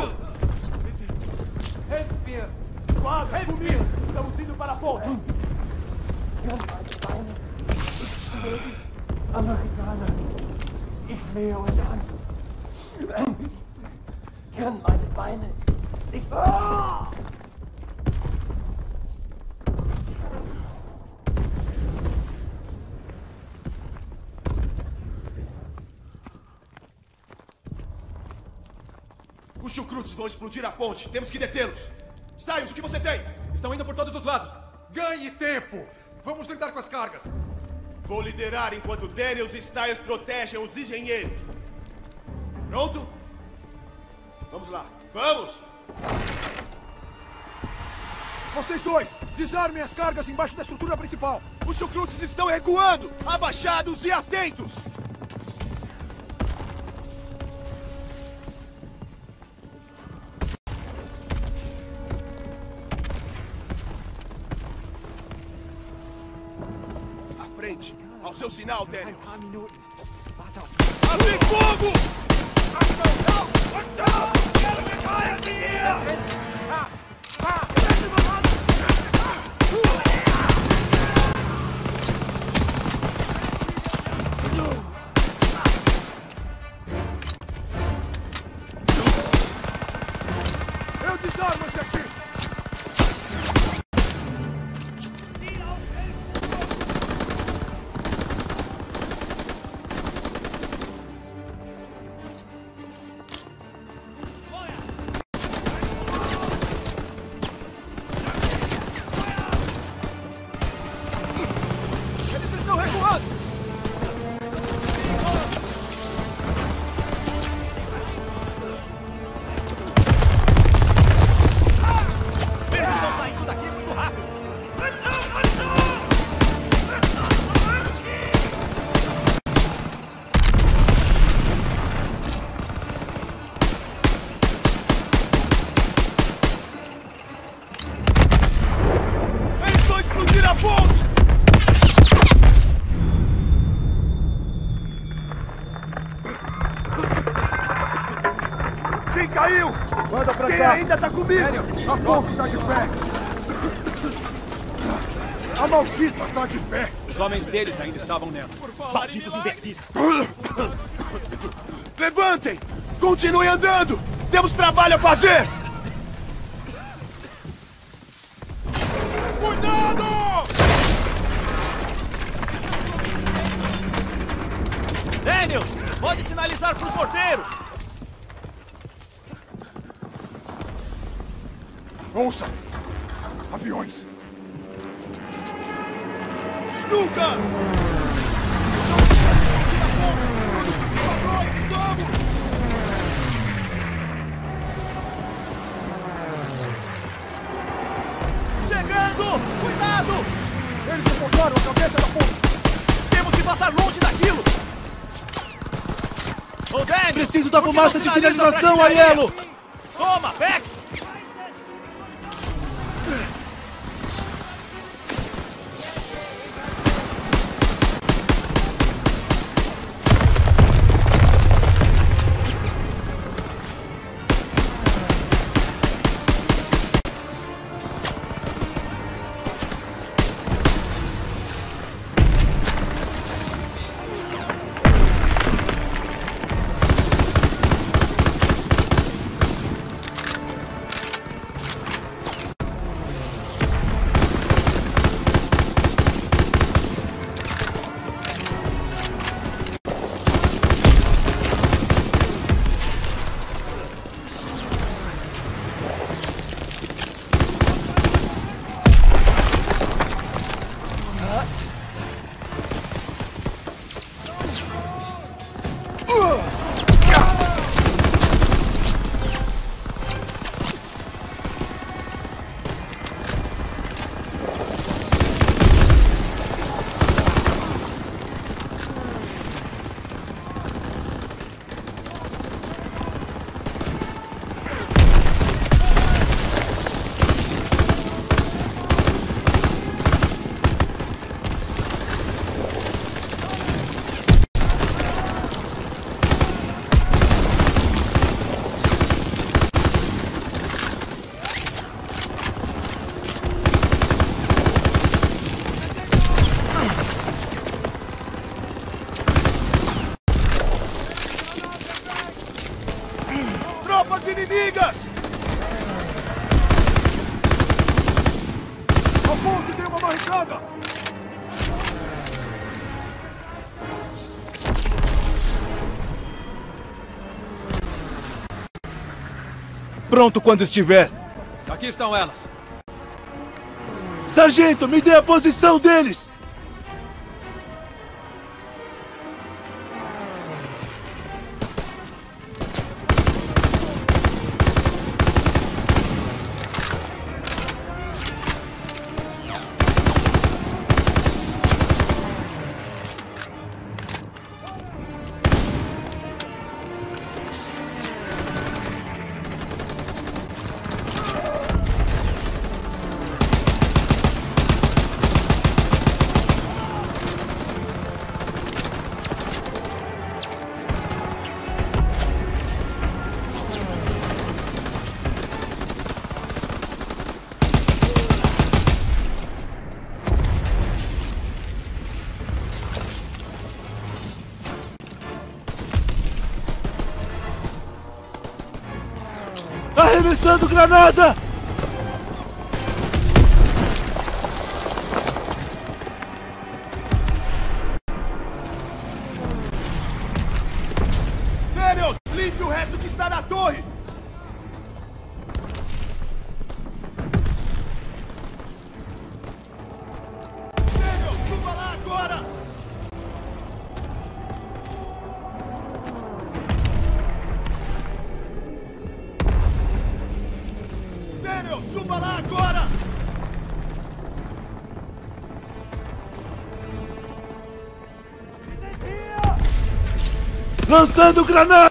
Respira! Suave, comigo! Estamos indo para a ponte! Amerikaner, ich flehe euch an. Gern meine Beine. Os chucrutes vão explodir a ponte. Temos que detê-los. Styles, o que você tem? Estão indo por todos os lados. Ganhe tempo! Vamos lidar com as cargas. Vou liderar enquanto Daniels e Styles protegem os engenheiros. Pronto? Vamos lá. Vamos! Vocês dois, desarmem as cargas embaixo da estrutura principal. Os chucrutes estão recuando! Abaixados e atentos! Ao seu sinal, Daniels. Abre fogo! Eu desarmo esse aqui! Sim, caiu! Manda pra Quem cá! ainda tá comigo? Daniel, a ponte tá de pé! A maldita tá de pé! Os homens deles ainda estavam nela. Malditos imbecis! Levantem! Continuem andando! Temos trabalho a fazer! Cuidado! Daniel, pode sinalizar pro porteiro! Ouça! Aviões! Stukas! Chegando! Cuidado! Eles encontraram a cabeça da ponte! Temos que passar longe daquilo! Ô, Dennis! Preciso da fumaça de sinalização, Aiello! Toma, Beck! Tropas inimigas! A ponte tem uma barricada! Pronto quando estiver. Aqui estão elas. Sargento, me dê a posição deles! Arremessando granada! Daniels, limpe o resto que está na torre! Daniels, suba lá agora! Daniel, suba lá agora! Lançando granada!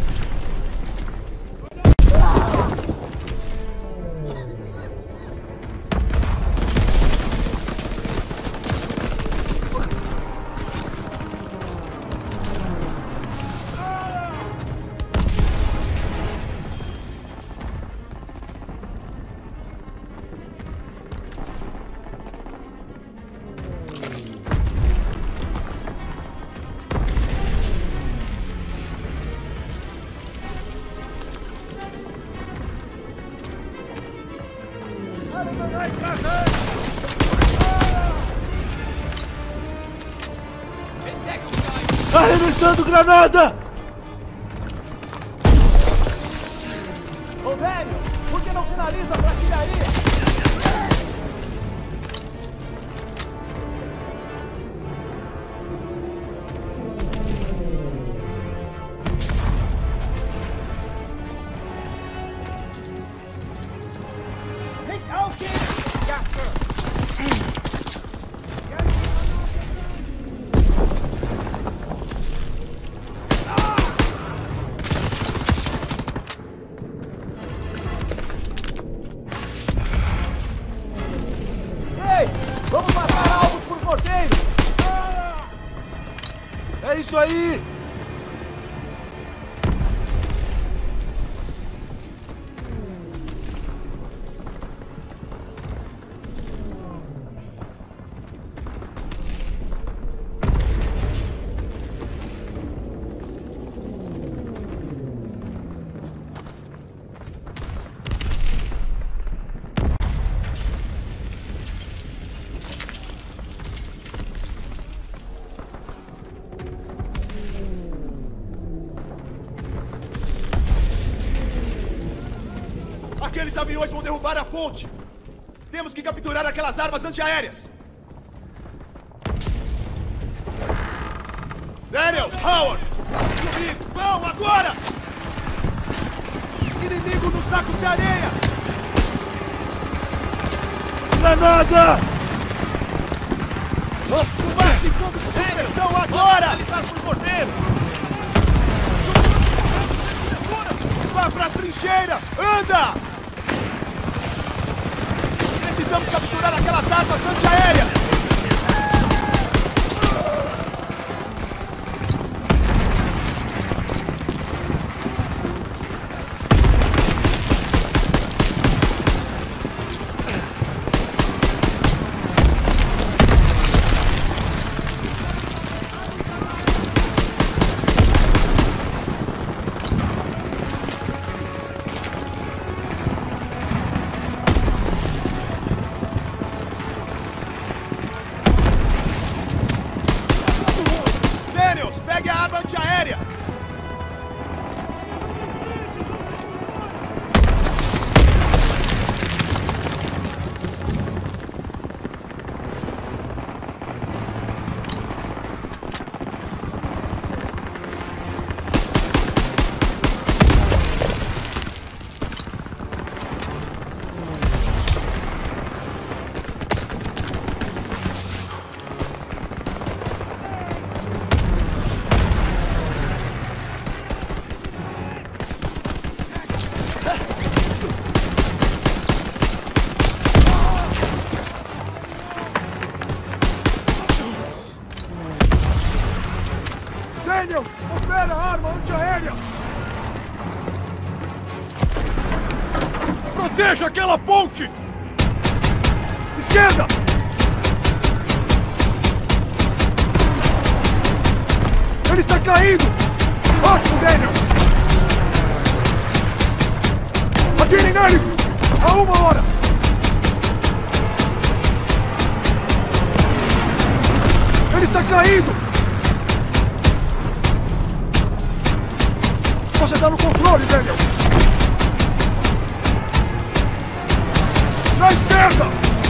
Arremessando granada! Ô, velho, por que que não sinaliza pra artilharia? Vamos matar alvos por morteiro! É isso aí! Aqueles aviões vão derrubar a ponte! Temos que capturar aquelas armas antiaéreas! Daniels, Howard! Comigo! Vão, agora! Inimigo no saco de areia! Granada! Fumaça em campo de supressão agora! Finalizar por morteiro! Vá para as trincheiras! Anda! Precisamos capturar aquelas armas antiaéreas! Pegue a arma antiaérea! Daniels, opera a arma antiaérea! Proteja aquela ponte! Esquerda! Ele está caindo! Ótimo, Daniels! Atirem neles! A 1 hora! Ele está caindo! Você está no controle, Daniel! Na esquerda!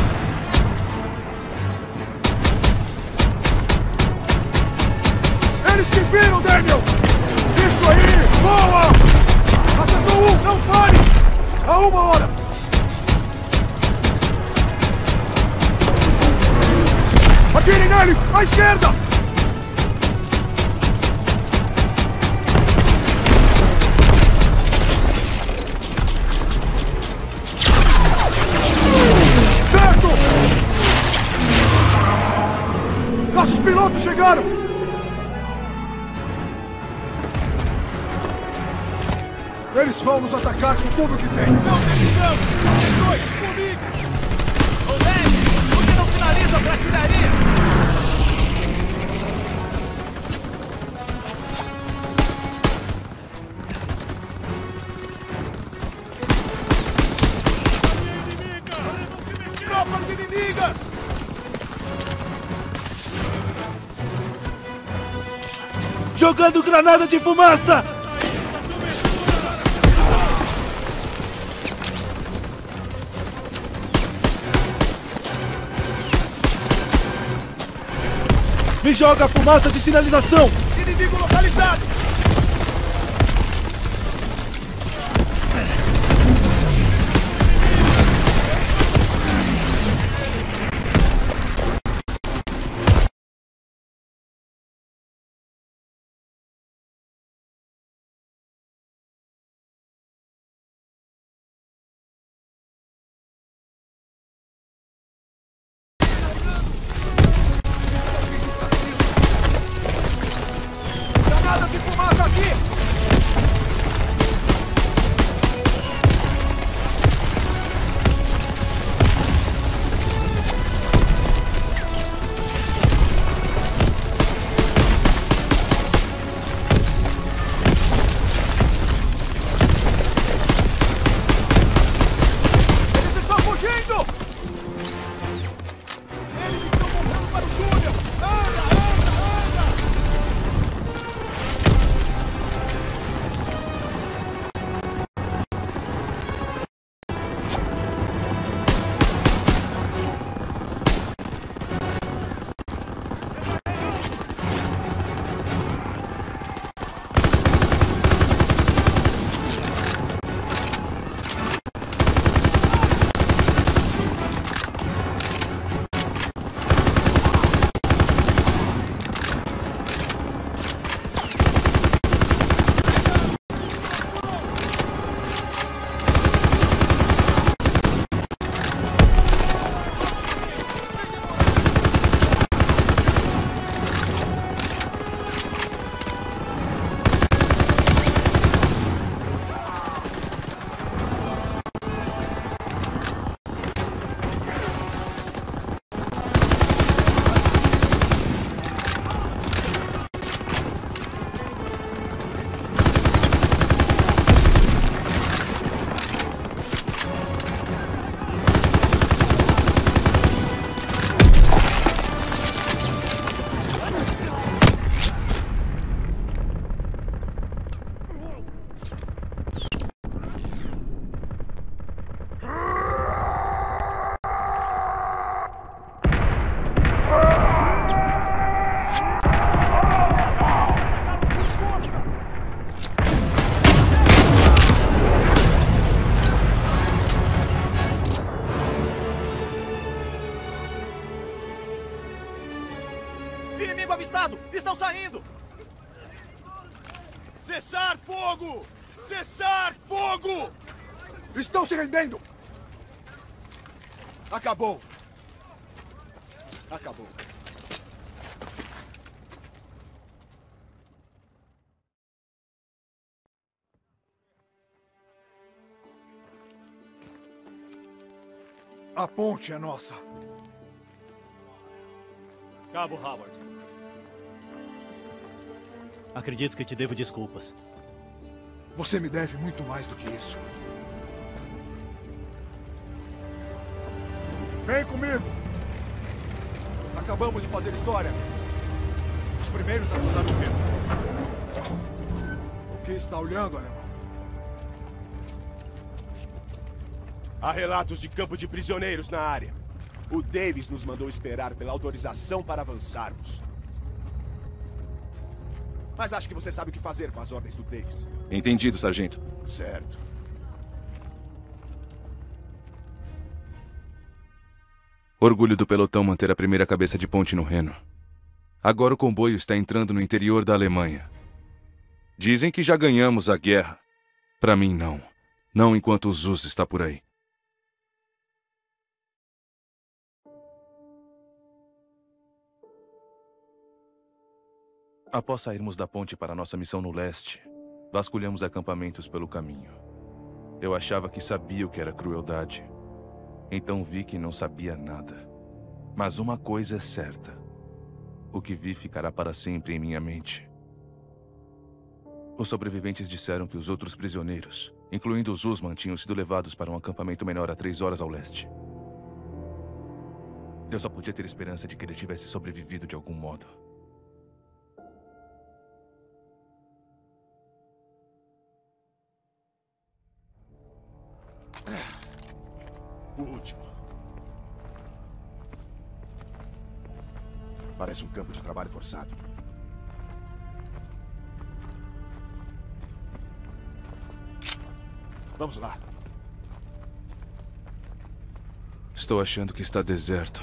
Eles te viram, Daniel! Isso aí! Boa! Acertou um! Não pare! A 1 hora! Atirem neles! À esquerda! Nossos pilotos chegaram! Eles vão nos atacar com tudo que tem! Não desligamos! Vocês dois, comigo! Ô, Dave, por que não sinaliza pra artilharia? Tropas inimigas! Jogando granada de fumaça! Me joga a fumaça de sinalização! Inimigo localizado! Granada de fumaça aqui! Eles estão fugindo! Eles estão voltando para o túnel! Anda, anda, anda! Inimigo avistado! Estão saindo! Cessar fogo! Cessar fogo! Estão se rendendo! Acabou! Acabou. A ponte é nossa. Cabo Howard. Acredito que te devo desculpas. Você me deve muito mais do que isso. Vem comigo! Acabamos de fazer história. Os primeiros a cruzar o rio. O que está olhando, alemão? Há relatos de campo de prisioneiros na área. O Davis nos mandou esperar pela autorização para avançarmos. Mas acho que você sabe o que fazer com as ordens do Davis. Entendido, sargento. Certo. Orgulho do pelotão manter a primeira cabeça de ponte no Reno. Agora o comboio está entrando no interior da Alemanha. Dizem que já ganhamos a guerra. Pra mim, não. Não enquanto o Zuz está por aí. Após sairmos da ponte para nossa missão no leste, vasculhamos acampamentos pelo caminho. Eu achava que sabia o que era crueldade. Então vi que não sabia nada. Mas uma coisa é certa. O que vi ficará para sempre em minha mente. Os sobreviventes disseram que os outros prisioneiros, incluindo os Usman, tinham sido levados para um acampamento menor a 3 horas ao leste. Eu só podia ter esperança de que ele tivesse sobrevivido de algum modo. O último. Parece um campo de trabalho forçado. Vamos lá. Estou achando que está deserto.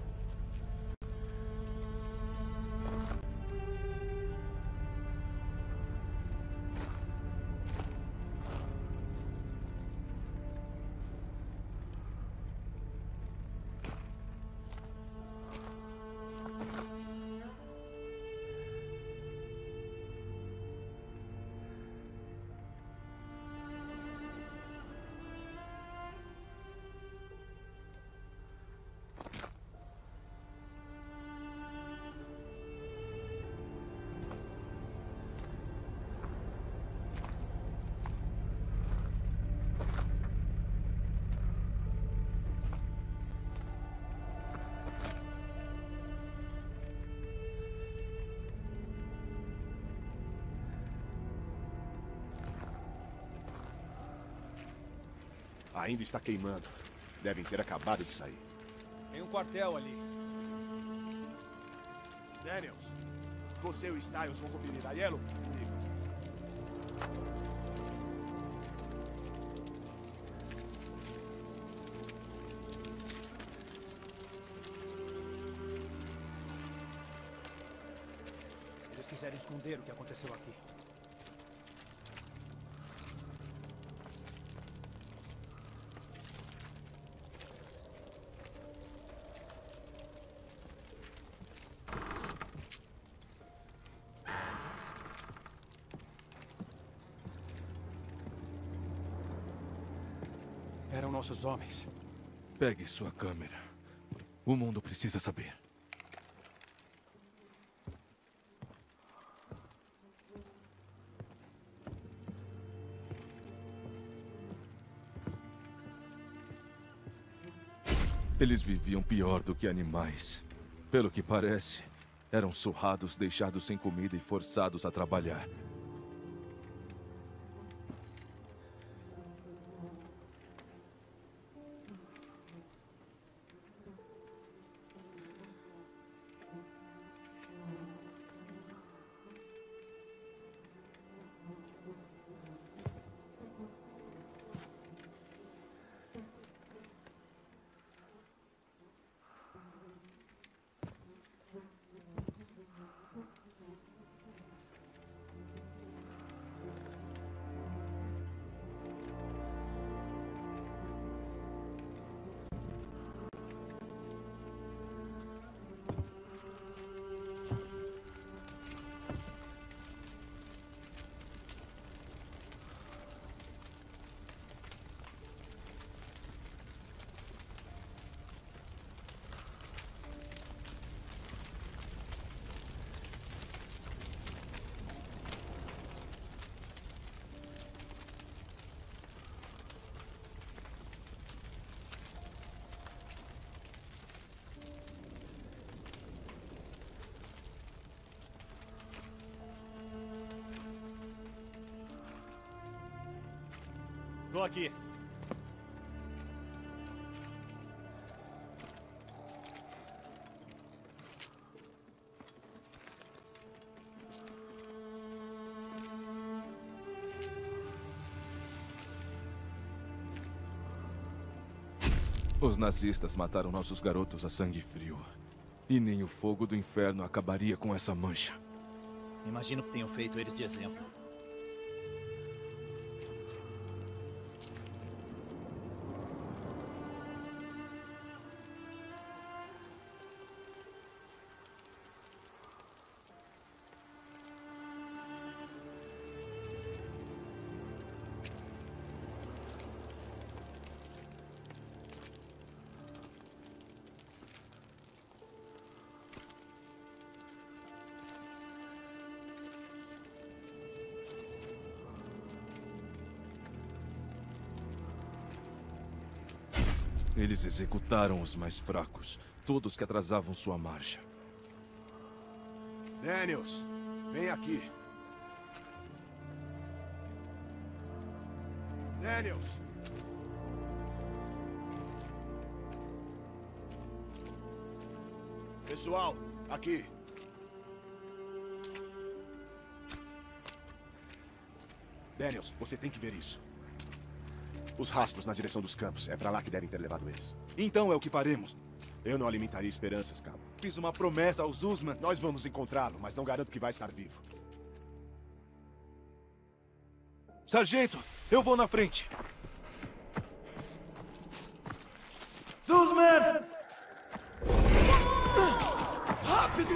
Ainda está queimando. Devem ter acabado de sair. Tem um quartel ali. Daniels, você e o Styles vão conferir a Yellow comigo. Eles quiserem esconder o que aconteceu aqui. Eram nossos homens. Pegue sua câmera. O mundo precisa saber. Eles viviam pior do que animais. Pelo que parece, eram surrados, deixados sem comida e forçados a trabalhar. Tô aqui. Os nazistas mataram nossos garotos a sangue frio. E nem o fogo do inferno acabaria com essa mancha. Imagino que tenham feito eles de exemplo. Eles executaram os mais fracos, todos que atrasavam sua marcha. Daniels, vem aqui. Daniels! Pessoal, Aqui. Daniels, você tem que ver isso. Os rastros na direção dos campos. É pra lá que devem ter levado eles. Então é o que faremos. Eu não alimentaria esperanças, Cabo. Fiz uma promessa aos Usman. Nós vamos encontrá-lo, mas não garanto que vai estar vivo. Sargento, eu vou na frente. Usman! Rápido!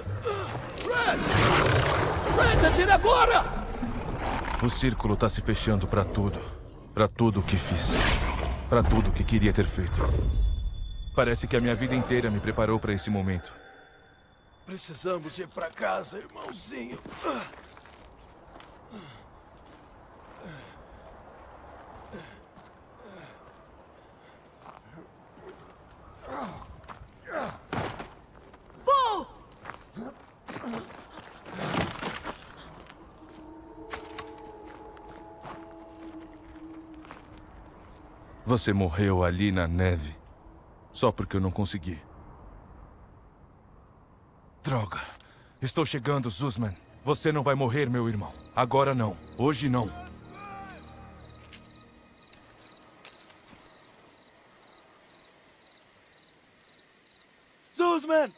Red, atira agora! O círculo tá se fechando pra tudo. Pra tudo o que fiz. Pra tudo o que queria ter feito. Parece que a minha vida inteira me preparou pra esse momento. Precisamos ir pra casa, irmãozinho. Você morreu ali na neve. Só porque eu não consegui. Droga. Estou chegando, Usman. Você não vai morrer, meu irmão. Agora não. Hoje não. Usman!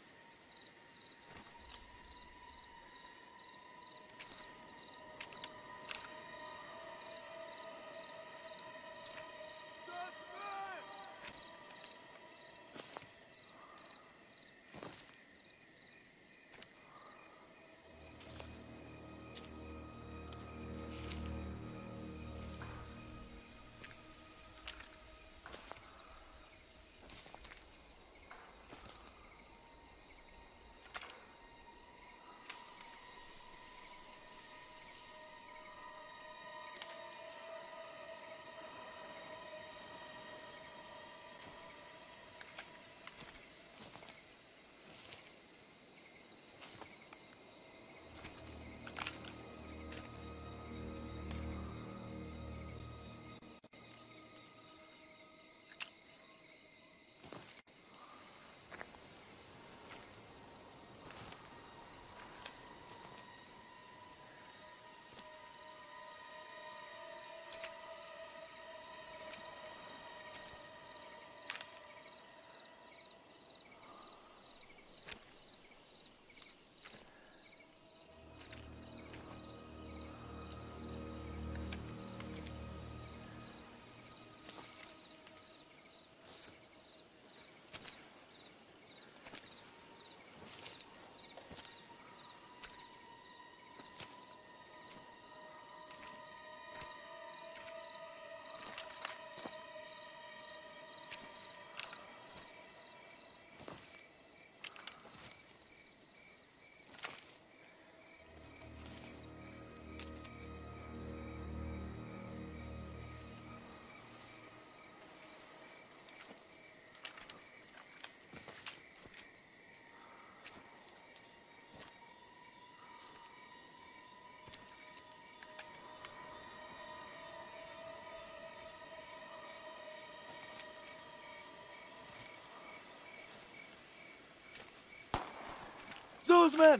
Usman!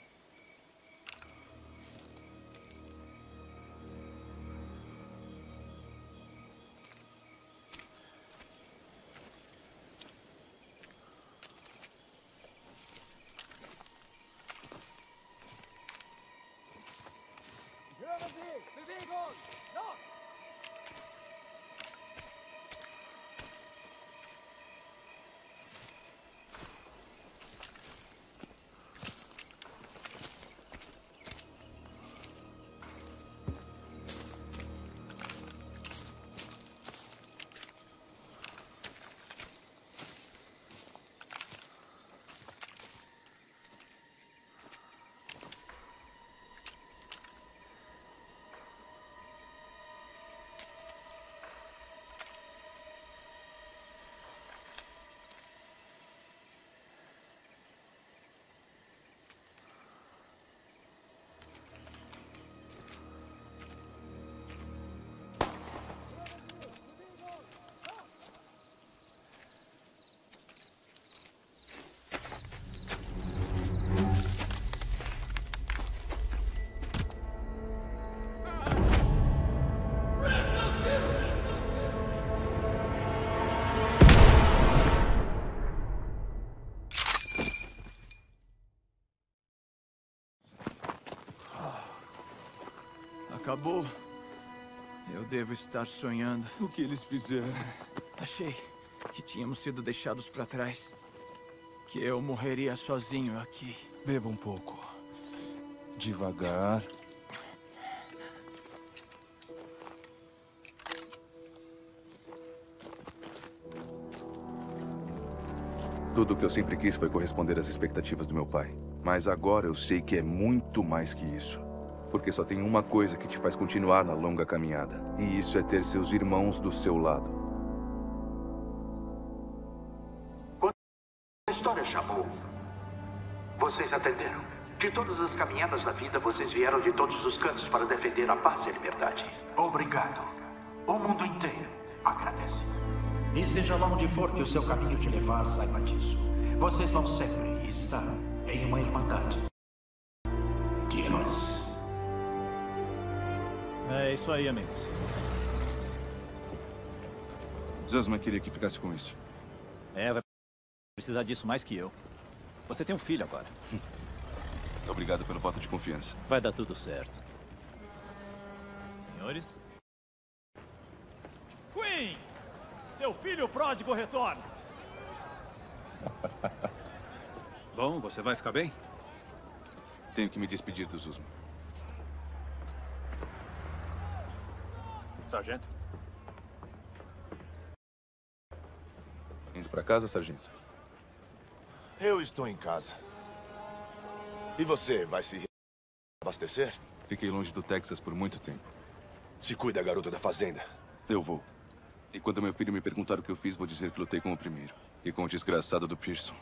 Bewegung! Los! acabou. Eu devo estar sonhando. O que eles fizeram? Achei que tínhamos sido deixados para trás. Que eu morreria sozinho aqui. Beba um pouco. Devagar. Tudo o que eu sempre quis foi corresponder às expectativas do meu pai. Mas agora eu sei que é muito mais que isso. Porque só tem uma coisa que te faz continuar na longa caminhada. E isso é ter seus irmãos do seu lado. Quando a história chamou, vocês atenderam. De todas as caminhadas da vida, vocês vieram de todos os cantos para defender a paz e a liberdade. Obrigado. O mundo inteiro agradece. E seja lá onde for que o seu caminho te levar, saiba disso. Vocês vão sempre estar em uma irmandade de heróis. É isso aí, amigos. Zussman queria que ficasse com isso. Vai precisar disso mais que eu. Você tem um filho agora. Obrigado pelo voto de confiança. Vai dar tudo certo. Senhores? Queens! Seu filho pródigo retorna! Bom, você vai ficar bem? Tenho que me despedir do Zussman. Sargento? Indo pra casa, sargento? Eu estou em casa. E você, vai se abastecer? Fiquei longe do Texas por muito tempo. Se cuida, garoto da fazenda. Eu vou. E quando meu filho me perguntar o que eu fiz, vou dizer que lutei com o primeiro. E com o desgraçado do Pearson.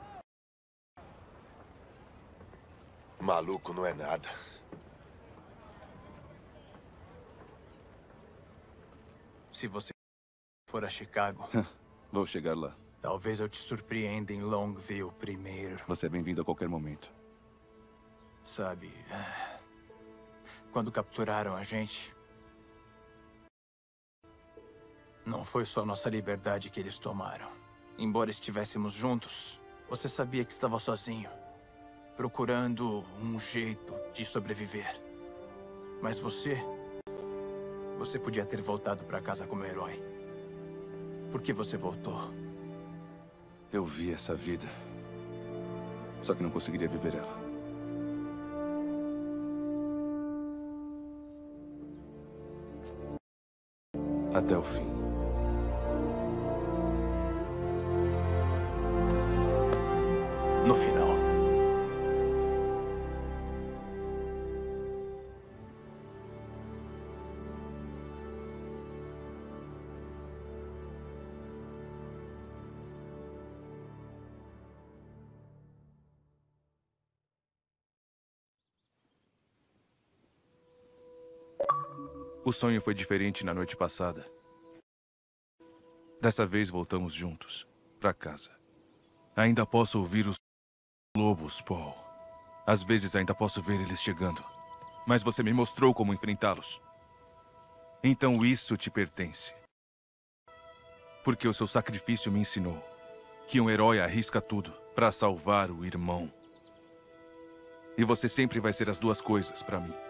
Maluco não é nada. Se você for a Chicago... Vou chegar lá. Talvez eu te surpreenda em Longview primeiro. Você é bem-vindo a qualquer momento. Sabe, quando capturaram a gente, não foi só nossa liberdade que eles tomaram. Embora estivéssemos juntos, você sabia que estava sozinho, procurando um jeito de sobreviver. Mas você podia ter voltado para casa como herói. Por que você voltou? Eu vi essa vida. Só que não conseguiria viver ela. Até o fim. No final. O sonho foi diferente na noite passada. Dessa vez voltamos juntos, pra casa. Ainda posso ouvir os lobos, Paul. Às vezes ainda posso ver eles chegando. Mas você me mostrou como enfrentá-los. Então isso te pertence. Porque o seu sacrifício me ensinou que um herói arrisca tudo pra salvar o irmão. E você sempre vai ser as duas coisas pra mim.